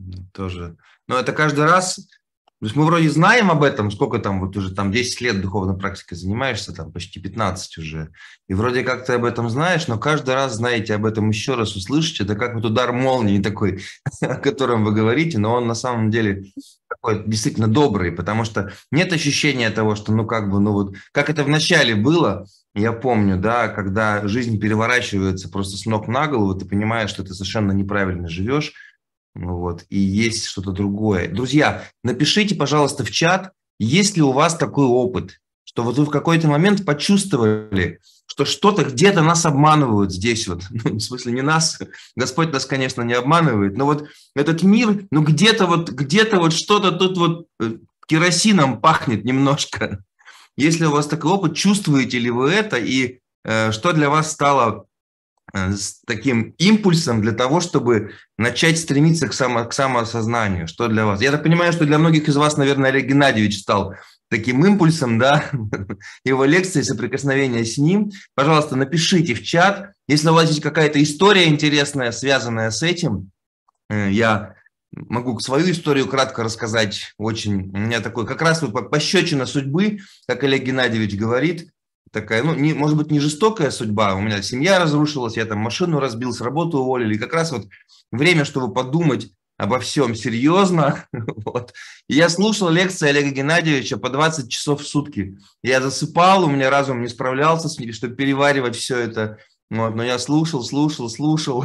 тоже. Но это каждый раз. То есть мы вроде знаем об этом, сколько там, вот уже там десять лет духовной практикой занимаешься, там почти пятнадцать уже. И вроде как ты об этом знаешь, но каждый раз, знаете, об этом еще раз услышите. Это как вот удар молнии такой, о котором вы говорите, но он на самом деле такой действительно добрый, потому что нет ощущения того, что ну как бы, ну вот, как это вначале было, я помню, да, когда жизнь переворачивается просто с ног на голову, ты понимаешь, что ты совершенно неправильно живешь, вот, и есть что-то другое. Друзья, напишите, пожалуйста, в чат, есть ли у вас такой опыт, что вот вы в какой-то момент почувствовали, что что-то где-то нас обманывают здесь вот, ну, в смысле не нас, Господь нас, конечно, не обманывает, но вот этот мир, ну где-то вот, где-то вот что-то тут вот керосином пахнет немножко. Если у вас такой опыт, чувствуете ли вы это, и э, что для вас стало э, с таким импульсом для того, чтобы начать стремиться к, само, к самоосознанию? Что для вас? Я так понимаю, что для многих из вас, наверное, Олег Геннадьевич стал таким импульсом, да, его лекции, соприкосновения с ним. Пожалуйста, напишите в чат, если у вас есть какая-то история интересная, связанная с этим. Э, я могу свою историю кратко рассказать. Очень у меня такой, как раз вот пощечина судьбы, как Олег Геннадьевич говорит, такая, ну, не, может быть, не жестокая судьба. У меня семья разрушилась, я там машину разбил, с работы уволили. И как раз вот время, чтобы подумать обо всем серьезно. Вот. И я слушал лекции Олега Геннадьевича по двадцать часов в сутки. Я засыпал, у меня разум не справлялся с ним, чтобы переваривать все это. Вот, но я слушал, слушал, слушал,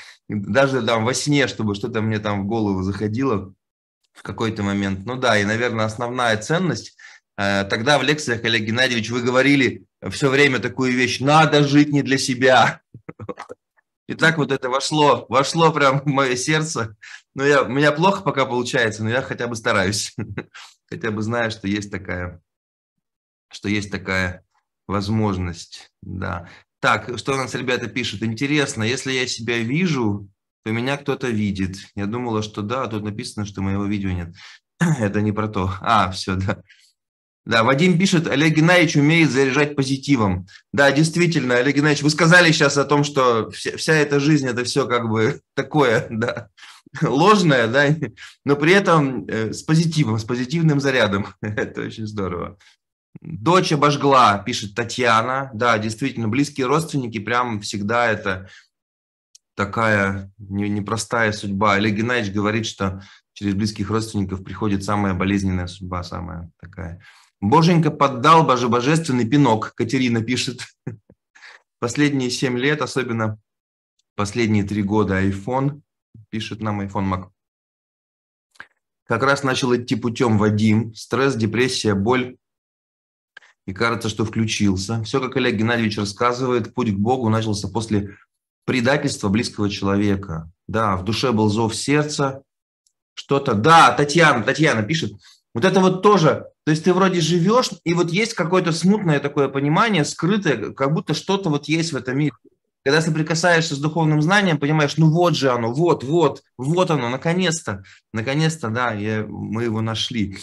даже там во сне, чтобы что-то мне там в голову заходило в какой-то момент. Ну да, и, наверное, основная ценность. Тогда в лекциях, Олег Геннадьевич, вы говорили все время такую вещь: надо жить не для себя. И так вот это вошло, вошло прям в мое сердце. Но я, у меня плохо пока получается, но я хотя бы стараюсь. Хотя бы знаю, что есть такая, что есть такая возможность, да. Так, что у нас ребята пишут? Интересно, если я себя вижу, то меня кто-то видит. Я думала, что да, а тут написано, что моего видео нет. Это не про то. А, все, да. Да, Вадим пишет, Олег Геннадьевич умеет заряжать позитивом. Да, действительно, Олег Геннадьевич, вы сказали сейчас о том, что вся, вся эта жизнь, это все как бы такое, да, ложное, да, но при этом э, с позитивом, с позитивным зарядом. Это очень здорово. Дочь обожгла, пишет Татьяна. Да, действительно, близкие родственники прям всегда это такая непростая судьба. Олег Геннадьевич говорит, что через близких родственников приходит самая болезненная судьба, самая такая. Боженька поддал боже божественный пинок, Катерина пишет. Последние семь лет, особенно последние три года, iPhone, пишет нам iPhone Mac. Как раз начал идти путем Вадим. Стресс, депрессия, боль. И кажется, что включился. Все, как Олег Геннадьевич рассказывает, путь к Богу начался после предательства близкого человека. Да, в душе был зов сердца, что-то. Да, Татьяна, Татьяна пишет. Вот это вот тоже, то есть ты вроде живешь, и вот есть какое-то смутное такое понимание, скрытое, как будто что-то вот есть в этом мире. Когда соприкасаешься с духовным знанием, понимаешь, ну вот же оно, вот, вот, вот оно, наконец-то, наконец-то, да, я, мы его нашли.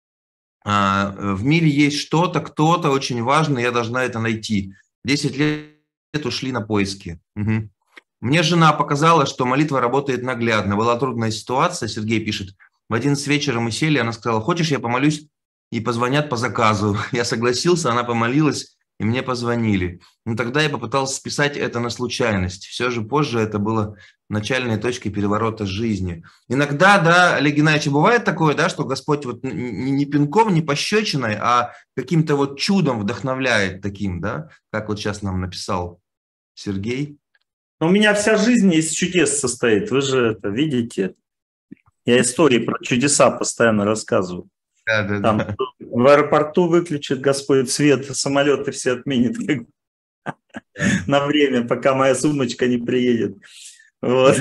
В мире есть что-то, кто-то очень важный, я должна это найти. Десять лет ушли на поиски. Угу. Мне жена показала, что молитва работает наглядно. Была трудная ситуация, Сергей пишет. В одиннадцать вечера мы сели, она сказала, хочешь, я помолюсь, и позвонят по заказу. Я согласился, она помолилась, и мне позвонили. Но тогда я попытался списать это на случайность. Все же позже это было начальной точкой переворота жизни. Иногда, да, Олег Геннадьевич, бывает такое, да, что Господь вот не пинком, не пощечиной, а каким-то вот чудом вдохновляет таким, да, как вот сейчас нам написал Сергей. У меня вся жизнь из чудес состоит, вы же это видите. Я истории про чудеса постоянно рассказываю. Да, да, Там да. в аэропорту выключит Господь свет, самолеты все отменит как бы, на время, пока моя сумочка не приедет. Вот.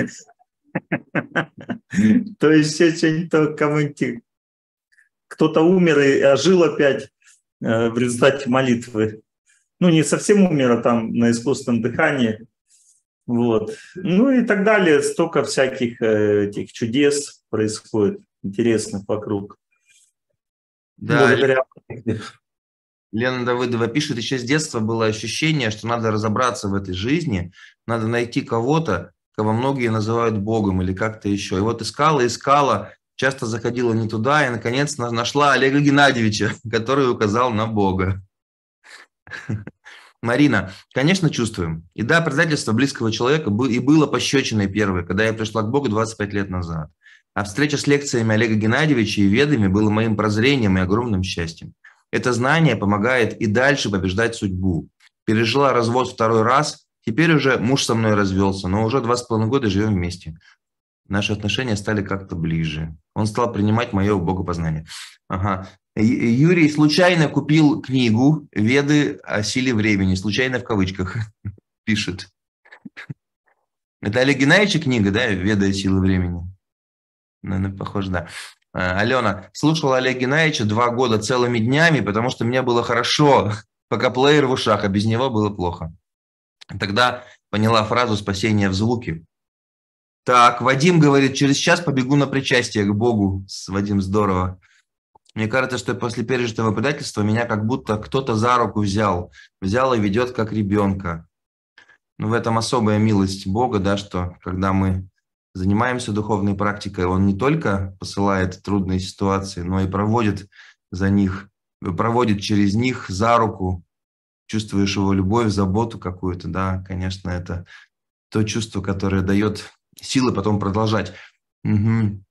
То есть что-нибудь кому-нибудь, кто-то умер и ожил опять в результате молитвы. Ну, не совсем умер, а там на искусственном дыхании. Вот. Ну и так далее. Столько всяких э, этих чудес происходит, интересных вокруг. Да, Благодаря... Лена Давыдова пишет, еще с детства было ощущение, что надо разобраться в этой жизни, надо найти кого-то, кого многие называют Богом или как-то еще. И вот искала, искала, часто заходила не туда, и наконец нашла Олега Геннадьевича, который указал на Бога. Марина, конечно, чувствуем. И да, предательство близкого человека и было пощечиной первой, когда я пришла к Богу двадцать пять лет назад. А встреча с лекциями Олега Геннадьевича и ведами было моим прозрением и огромным счастьем. Это знание помогает и дальше побеждать судьбу. Пережила развод второй раз, теперь уже муж со мной развелся, но уже два с половиной года живем вместе. Наши отношения стали как-то ближе. Он стал принимать мое богопознание. Ага. Юрий случайно купил книгу «Веды о силе времени». Случайно в кавычках пишет. Это Олег Геннадьевича книга, да, «Веды о силе времени»? Наверное, похоже, да. Алена, слушала Олега Геннадьевича два года целыми днями, потому что мне было хорошо, пока плеер в ушах, а без него было плохо. Тогда поняла фразу «спасение в звуке». Так, Вадим говорит, через час побегу на причастие к Богу. Вадим, здорово. Мне кажется, что после пережитого предательства меня как будто кто-то за руку взял. Взял и ведет как ребенка. Ну, в этом особая милость Бога, да, что когда мы занимаемся духовной практикой, Он не только посылает трудные ситуации, но и проводит за них, проводит через них за руку. Чувствуешь Его любовь, заботу какую-то, да, конечно, это то чувство, которое дает силы потом продолжать. Угу.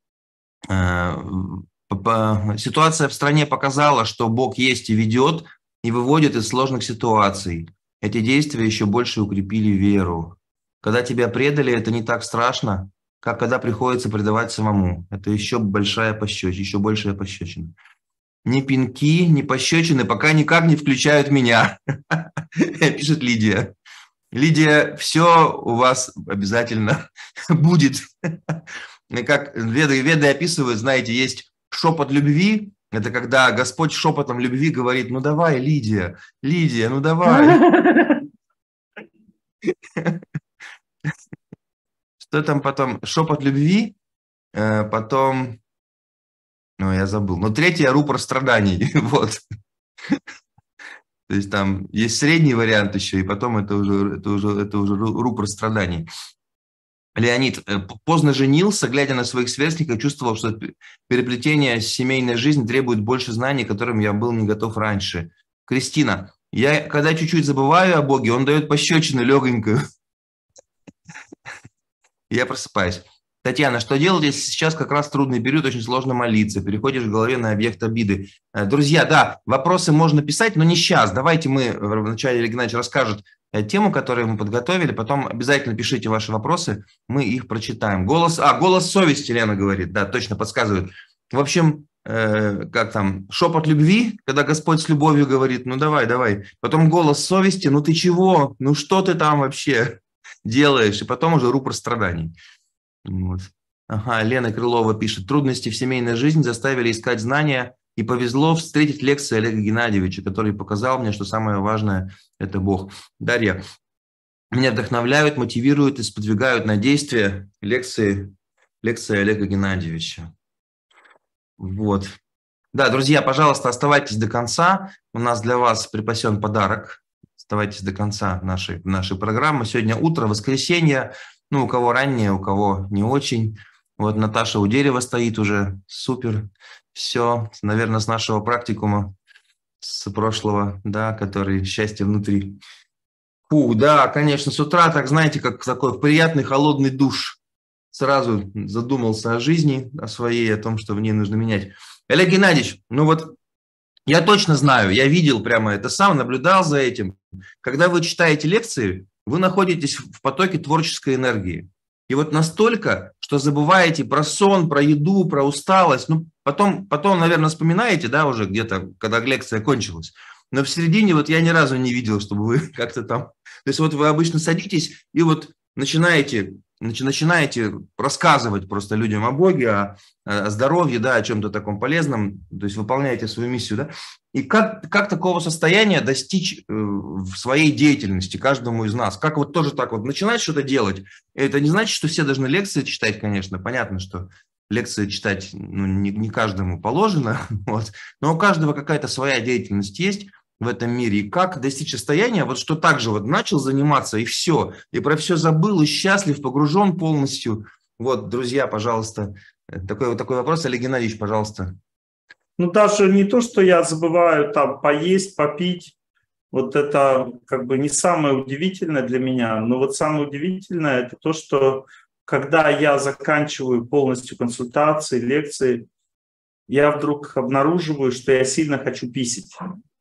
Ситуация в стране показала, что Бог есть и ведет, и выводит из сложных ситуаций. Эти действия еще больше укрепили веру. Когда тебя предали, это не так страшно, как когда приходится предавать самому. Это еще большая пощечина, еще большая пощечина. Ни пинки, ни пощечины пока никак не включают меня, пишет Лидия. Лидия, все у вас обязательно будет. Как веды, веды описывают, знаете, есть шепот любви. Это когда Господь шепотом любви говорит: ну давай, Лидия, Лидия, ну давай. Что там потом? Шепот любви, потом... Ну, я забыл. Но третье – рупор страданий. Вот. То есть там есть средний вариант еще, и потом это уже, это уже, это уже рупор страданий. Леонид поздно женился, глядя на своих сверстников, чувствовал, что переплетение семейной жизни требует больше знаний, к которым я был не готов раньше. Кристина, я когда чуть-чуть забываю о Боге, Он дает пощечину легонькую. Я просыпаюсь. Татьяна, что делать, если сейчас как раз трудный период, очень сложно молиться, переходишь в голове на объект обиды? Друзья, да, вопросы можно писать, но не сейчас. Давайте мы вначале Олег Геннадьевич расскажет тему, которую мы подготовили, потом обязательно пишите ваши вопросы, мы их прочитаем. Голос, а, голос совести, Лена говорит, да, точно подсказывает. В общем, э, как там, шепот любви, когда Господь с любовью говорит, ну давай, давай. Потом голос совести, ну ты чего, ну что ты там вообще делаешь? И потом уже рупор страданий. Вот. Ага, Лена Крылова пишет, трудности в семейной жизни заставили искать знания, и повезло встретить лекции Олега Геннадьевича, который показал мне, что самое важное – это Бог. Дарья, меня вдохновляют, мотивируют и сподвигают на действия лекции, лекции Олега Геннадьевича. Вот. Да, друзья, пожалуйста, оставайтесь до конца. У нас для вас припасен подарок. Оставайтесь до конца нашей, нашей программы. Сегодня утро, воскресенье. Ну, у кого раннее, у кого не очень. Вот Наташа у дерева стоит уже. Супер. Все, наверное, с нашего практикума, с прошлого, да, который «Счастье внутри». Фу, да, конечно, с утра, так знаете, как такой приятный холодный душ. Сразу задумался о жизни, о своей, о том, что в ней нужно менять. Олег Геннадьевич, ну вот я точно знаю, я видел прямо это сам, наблюдал за этим. Когда вы читаете лекции, вы находитесь в потоке творческой энергии. И вот настолько, что забываете про сон, про еду, про усталость. Ну, потом, потом, наверное, вспоминаете, да, уже где-то, когда лекция кончилась. Но в середине вот я ни разу не видел, чтобы вы как-то там... То есть вот вы обычно садитесь и вот начинаете начинаете рассказывать просто людям о Боге, о, о здоровье, да, о чем-то таком полезном, то есть выполняете свою миссию, да. И как, как такого состояния достичь в своей деятельности каждому из нас? Как вот тоже так вот начинать что-то делать? Это не значит, что все должны лекции читать, конечно. Понятно, что лекции читать ну, не, не каждому положено, вот. Но у каждого какая-то своя деятельность есть в этом мире. И как достичь состояния, вот что так же вот начал заниматься, и все. И про все забыл, и счастлив, погружен полностью. Вот, друзья, пожалуйста. Такой, такой вопрос, Олег Геннадьевич, пожалуйста. Ну, даже не то, что я забываю там поесть, попить, вот это как бы не самое удивительное для меня, но вот самое удивительное это то, что когда я заканчиваю полностью консультации, лекции, я вдруг обнаруживаю, что я сильно хочу писать.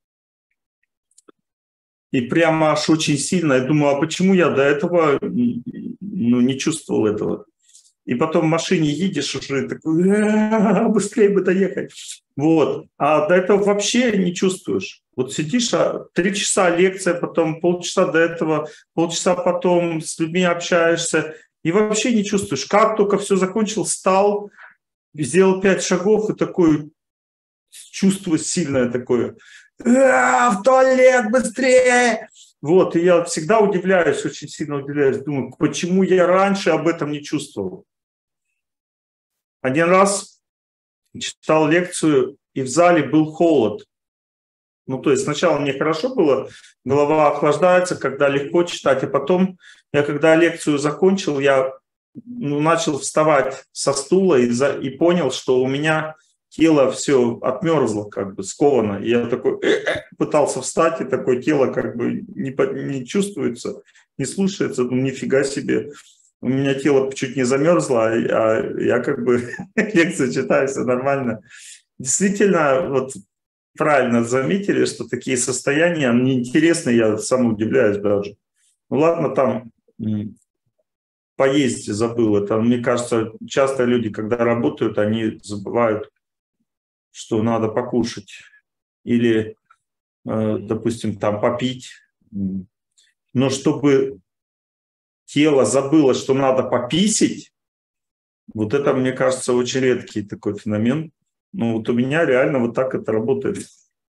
И прямо аж очень сильно, я думаю, а почему я до этого ну, не чувствовал этого? И потом в машине едешь уже такой, быстрее бы доехать. Вот. А до этого вообще не чувствуешь. Вот сидишь, а три часа лекция, потом полчаса до этого, полчаса потом с людьми общаешься, и вообще не чувствуешь. Как только все закончил, встал, сделал пять шагов, и такой чувство сильное такое. В туалет, быстрее! Вот, и я всегда удивляюсь, очень сильно удивляюсь, думаю, почему я раньше об этом не чувствовал. Один раз читал лекцию, и в зале был холод. Ну, то есть сначала мне хорошо было, голова охлаждается, когда легко читать, и потом, я когда лекцию закончил, я ну, начал вставать со стула и, за, и понял, что у меня тело все отмерзло, как бы сковано. И я такой э-э, пытался встать, и такое тело как бы не, не чувствуется, не слушается, ну нифига себе. У меня тело чуть не замерзло, а я как бы лекцию читаю, все нормально. Действительно, вот правильно заметили, что такие состояния мне интересны, я сам удивляюсь даже. Ну ладно, там поесть забыл. Это, мне кажется, часто люди, когда работают, они забывают, что надо покушать. Или, допустим, там попить. Но чтобы тело забыло, что надо пописить, вот это, мне кажется, очень редкий такой феномен. Ну вот у меня реально вот так это работает.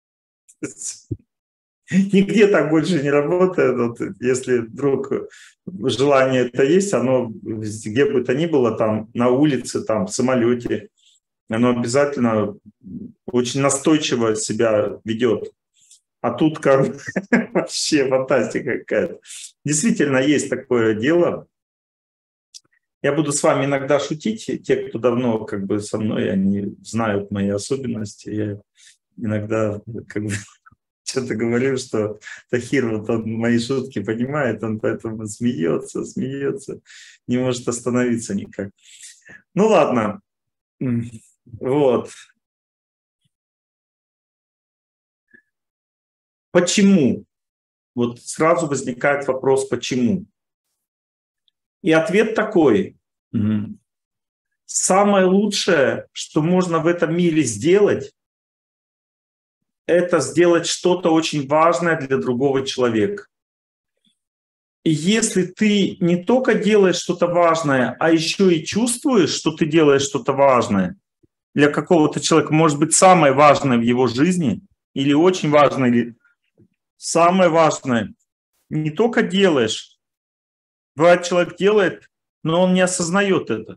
Нигде так больше не работает. Вот, если вдруг желание это есть, оно где бы то ни было, там на улице, там в самолете, оно обязательно очень настойчиво себя ведет. А тут как вообще фантастика какая-то. Действительно есть такое дело. Я буду с вами иногда шутить. Те, кто давно как бы со мной, они знают мои особенности. Я иногда как бы что-то говорю, что Тахир, вот он мои шутки понимает, он поэтому смеется, смеется, не может остановиться никак. Ну ладно. Вот. Почему? Вот сразу возникает вопрос, почему? И ответ такой. Самое лучшее, что можно в этом мире сделать, это сделать что-то очень важное для другого человека. И если ты не только делаешь что-то важное, а еще и чувствуешь, что ты делаешь что-то важное для какого-то человека, может быть, самое важное в его жизни, или очень важное, или самое важное, не только делаешь. Бывает, человек делает, но он не осознает это.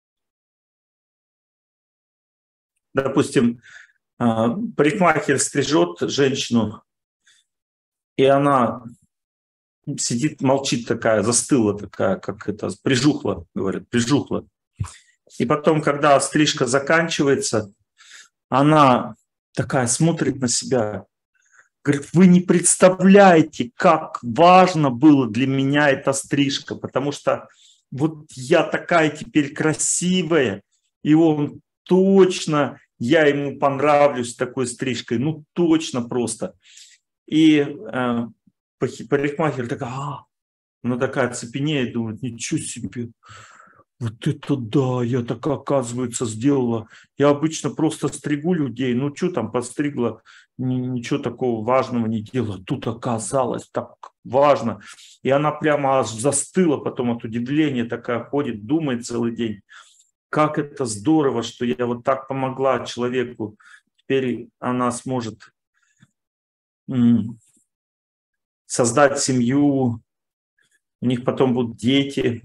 Допустим, парикмахер стрижет женщину, и она сидит, молчит такая, застыла такая, как это, прижухла, говорят, прижухла. И потом, когда стрижка заканчивается, она такая смотрит на себя, говорит, вы не представляете, как важно было для меня эта стрижка, потому что вот я такая теперь красивая, и он точно, я ему понравлюсь такой стрижкой, ну точно просто. И э, парикмахер такая, а, она такая цепенеет, думает, ничего себе, вот это да, я так, оказывается, сделала. Я обычно просто стригу людей, ну что там подстригла, ничего такого важного не делала. Тут оказалось так важно. И она прямо аж застыла потом от удивления, такая ходит, думает целый день. Как это здорово, что я вот так помогла человеку. Теперь она сможет создать семью, у них потом будут дети.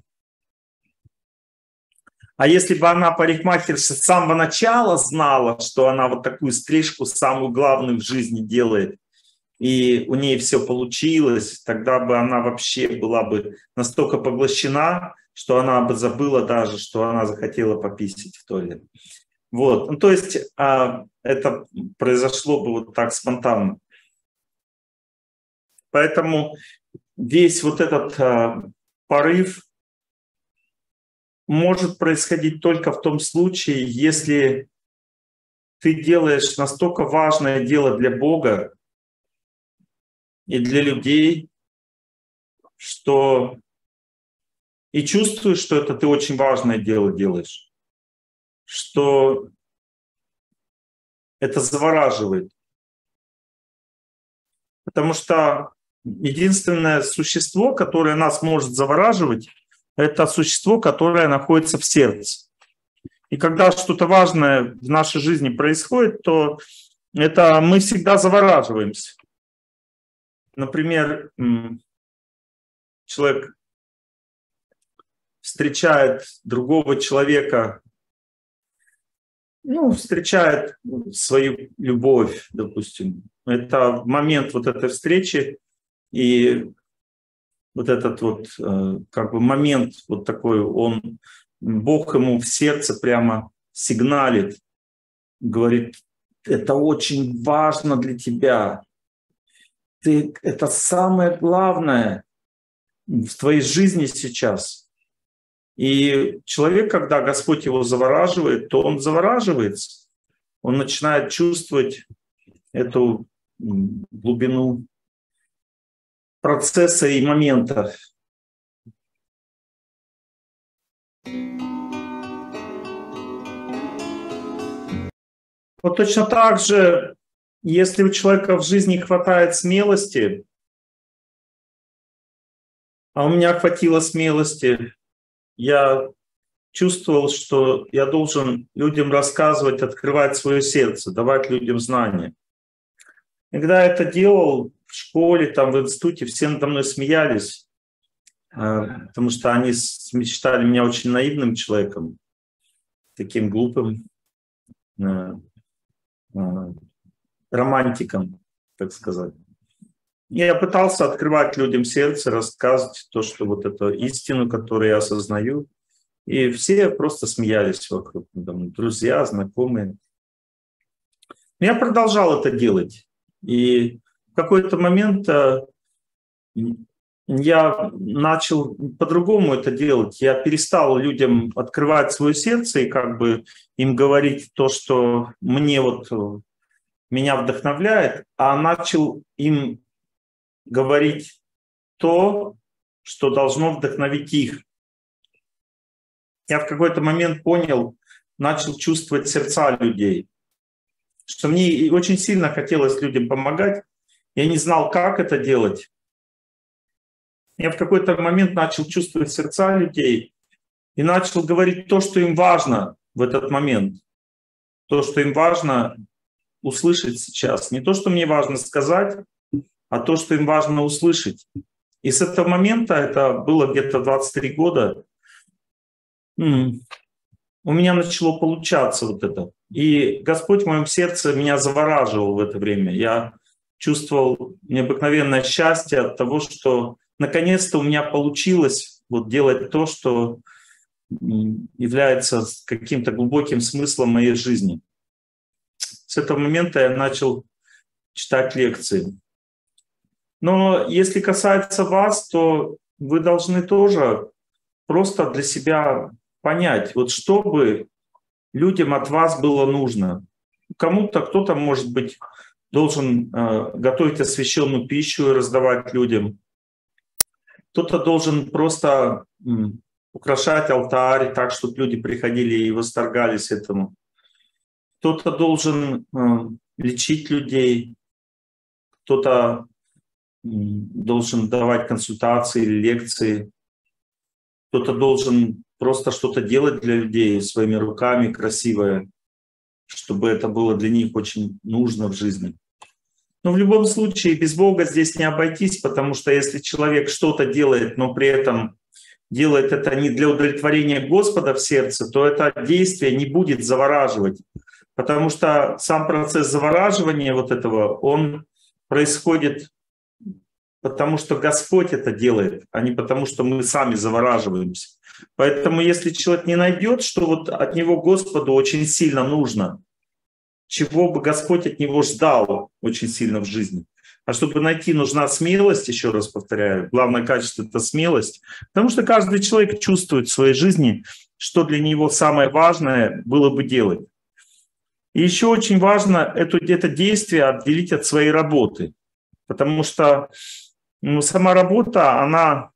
А если бы она, парикмахерша, с самого начала знала, что она вот такую стрижку самую главную в жизни делает, и у нее все получилось, тогда бы она вообще была бы настолько поглощена, что она бы забыла даже, что она захотела пописать в туалет. Вот, ну то есть а, это произошло бы вот так спонтанно. Поэтому весь вот этот а, порыв может происходить только в том случае, если ты делаешь настолько важное дело для Бога и для людей, что и чувствуешь, что это ты очень важное дело делаешь, что это завораживает. Потому что единственное существо, которое нас может завораживать, это существо, которое находится в сердце. И когда что-то важное в нашей жизни происходит, то это мы всегда завораживаемся. Например, человек встречает другого человека, ну, встречает свою любовь, допустим. Это момент вот этой встречи, и вот этот вот как бы момент вот такой, он, Бог ему в сердце прямо сигналит, говорит, это очень важно для тебя. Ты, это самое главное в твоей жизни сейчас. И человек, когда Господь его завораживает, то он завораживается. Он начинает чувствовать эту глубину процесса и момента. Вот точно так же, если у человека в жизни хватает смелости, а у меня хватило смелости, я чувствовал, что я должен людям рассказывать, открывать свое сердце, давать людям знания. И когда я это делал в школе, там, в институте, все надо мной смеялись, потому что они считали меня очень наивным человеком, таким глупым, романтиком, так сказать. Я пытался открывать людям сердце, рассказывать то, что вот эту истину, которую я осознаю. И все просто смеялись вокруг, там, друзья, знакомые. Но я продолжал это делать. И в какой-то момент я начал по-другому это делать. Я перестал людям открывать свое сердце и как бы им говорить то, что мне вот меня вдохновляет, а начал им говорить то, что должно вдохновить их. Я в какой-то момент понял, начал чувствовать сердца людей, что мне очень сильно хотелось людям помогать. Я не знал, как это делать. Я в какой-то момент начал чувствовать сердца людей и начал говорить то, что им важно в этот момент. То, что им важно услышать сейчас. Не то, что мне важно сказать, а то, что им важно услышать. И с этого момента, это было где-то двадцать три года, у меня начало получаться вот это. И Господь в моем сердце меня завораживал в это время. Я чувствовал необыкновенное счастье от того, что наконец-то у меня получилось вот делать то, что является каким-то глубоким смыслом моей жизни. С этого момента я начал читать лекции. Но если касается вас, то вы должны тоже просто для себя понять, вот что бы людям от вас было нужно. Кому-то, кто-то, может быть, должен э, готовить освященную пищу и раздавать людям. Кто-то должен просто м, украшать алтарь так, чтобы люди приходили и восторгались этому. Кто-то должен э, лечить людей, кто-то должен давать консультации или лекции, кто-то должен просто что-то делать для людей своими руками красивое, чтобы это было для них очень нужно в жизни. Но в любом случае без Бога здесь не обойтись, потому что если человек что-то делает, но при этом делает это не для удовлетворения Господа в сердце, то это действие не будет завораживать. Потому что сам процесс завораживания вот этого, он происходит потому, что Господь это делает, а не потому, что мы сами завораживаемся. Поэтому если человек не найдет, что вот от него Господу очень сильно нужно, чего бы Господь от него ждал очень сильно в жизни. А чтобы найти, нужна смелость, еще раз повторяю. Главное качество — это смелость. Потому что каждый человек чувствует в своей жизни, что для него самое важное было бы делать. И еще очень важно это, это действие отделить от своей работы. Потому что ну, сама работа, она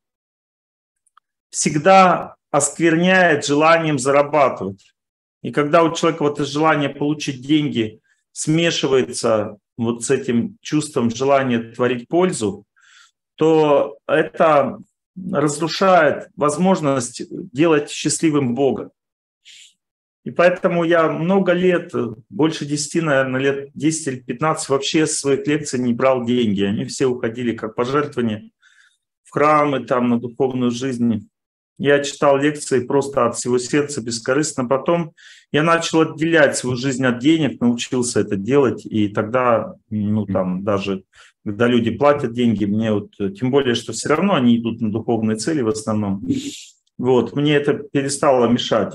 всегда оскверняет желанием зарабатывать. И когда у человека вот это желание получить деньги смешивается вот с этим чувством желания творить пользу, то это разрушает возможность делать счастливым Бога. И поэтому я много лет, больше десяти, наверное, лет десять или пятнадцать вообще с своих лекций не брал деньги. Они все уходили как пожертвования в храмы, там, на духовную жизнь. Я читал лекции просто от всего сердца, бескорыстно. Потом я начал отделять свою жизнь от денег, научился это делать. И тогда, ну там, даже когда люди платят деньги, мне вот, тем более, что все равно они идут на духовные цели в основном, вот, мне это перестало мешать.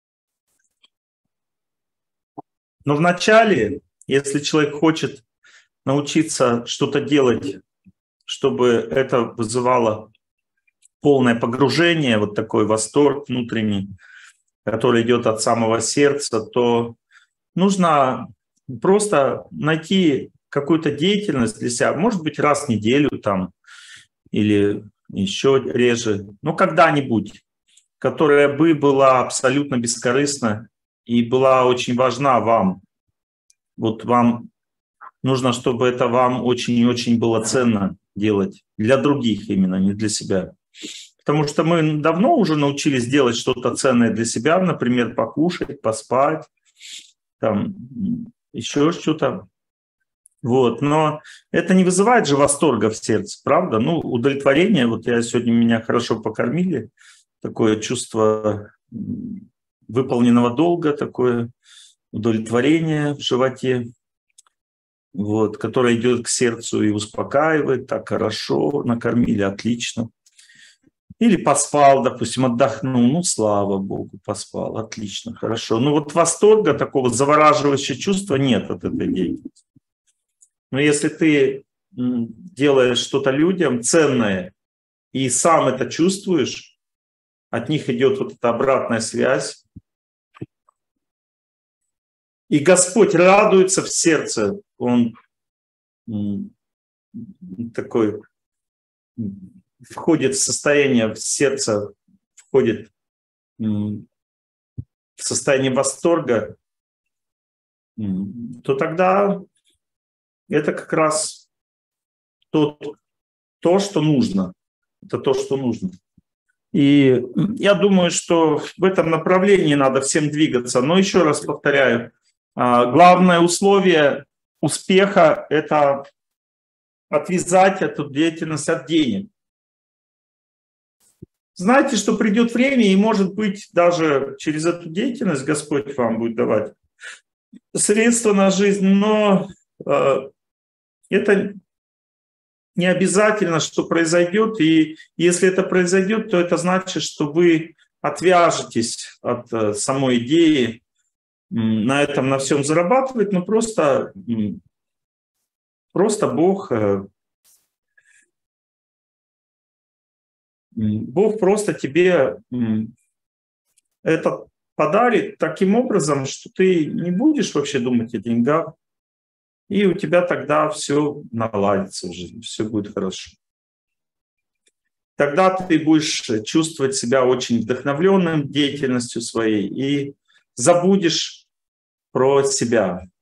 Но вначале, если человек хочет научиться что-то делать, чтобы это вызывало полное погружение, вот такой восторг внутренний, который идет от самого сердца, то нужно просто найти какую-то деятельность для себя, может быть, раз в неделю там, или еще реже, но когда-нибудь, которая бы была абсолютно бескорыстна и была очень важна вам. Вот вам нужно, чтобы это вам очень и очень было ценно делать. Для других именно, не для себя. Потому что мы давно уже научились делать что-то ценное для себя, например, покушать, поспать, там, еще что-то. Вот. Но это не вызывает же восторга в сердце, правда? Ну, удовлетворение. Вот я сегодня, меня хорошо покормили. Такое чувство выполненного долга, такое удовлетворение в животе, вот, которое идет к сердцу и успокаивает. Так хорошо, накормили, отлично. Или поспал, допустим, отдохнул, ну, слава Богу, поспал, отлично, хорошо. Ну вот восторга, такого завораживающего чувства нет от этой деятельности. Но если ты делаешь что-то людям ценное и сам это чувствуешь, от них идет вот эта обратная связь, и Господь радуется в сердце, Он такой входит в состояние, в сердце входит в состояние восторга, то тогда это как раз то, то, что нужно. Это то, что нужно. И я думаю, что в этом направлении надо всем двигаться. Но еще раз повторяю, главное условие успеха – это отвязать эту деятельность от денег. Знайте, что придет время, и, может быть, даже через эту деятельность Господь вам будет давать средства на жизнь, но э, это не обязательно, что произойдет. И если это произойдет, то это значит, что вы отвяжетесь от э, самой идеи на этом, на всем зарабатывать, но просто, просто Бог, Бог просто тебе это подарит таким образом, что ты не будешь вообще думать о деньгах, и у тебя тогда все наладится в жизни, все будет хорошо. тогда ты будешь чувствовать себя очень вдохновленным деятельностью своей и забудешь про себя.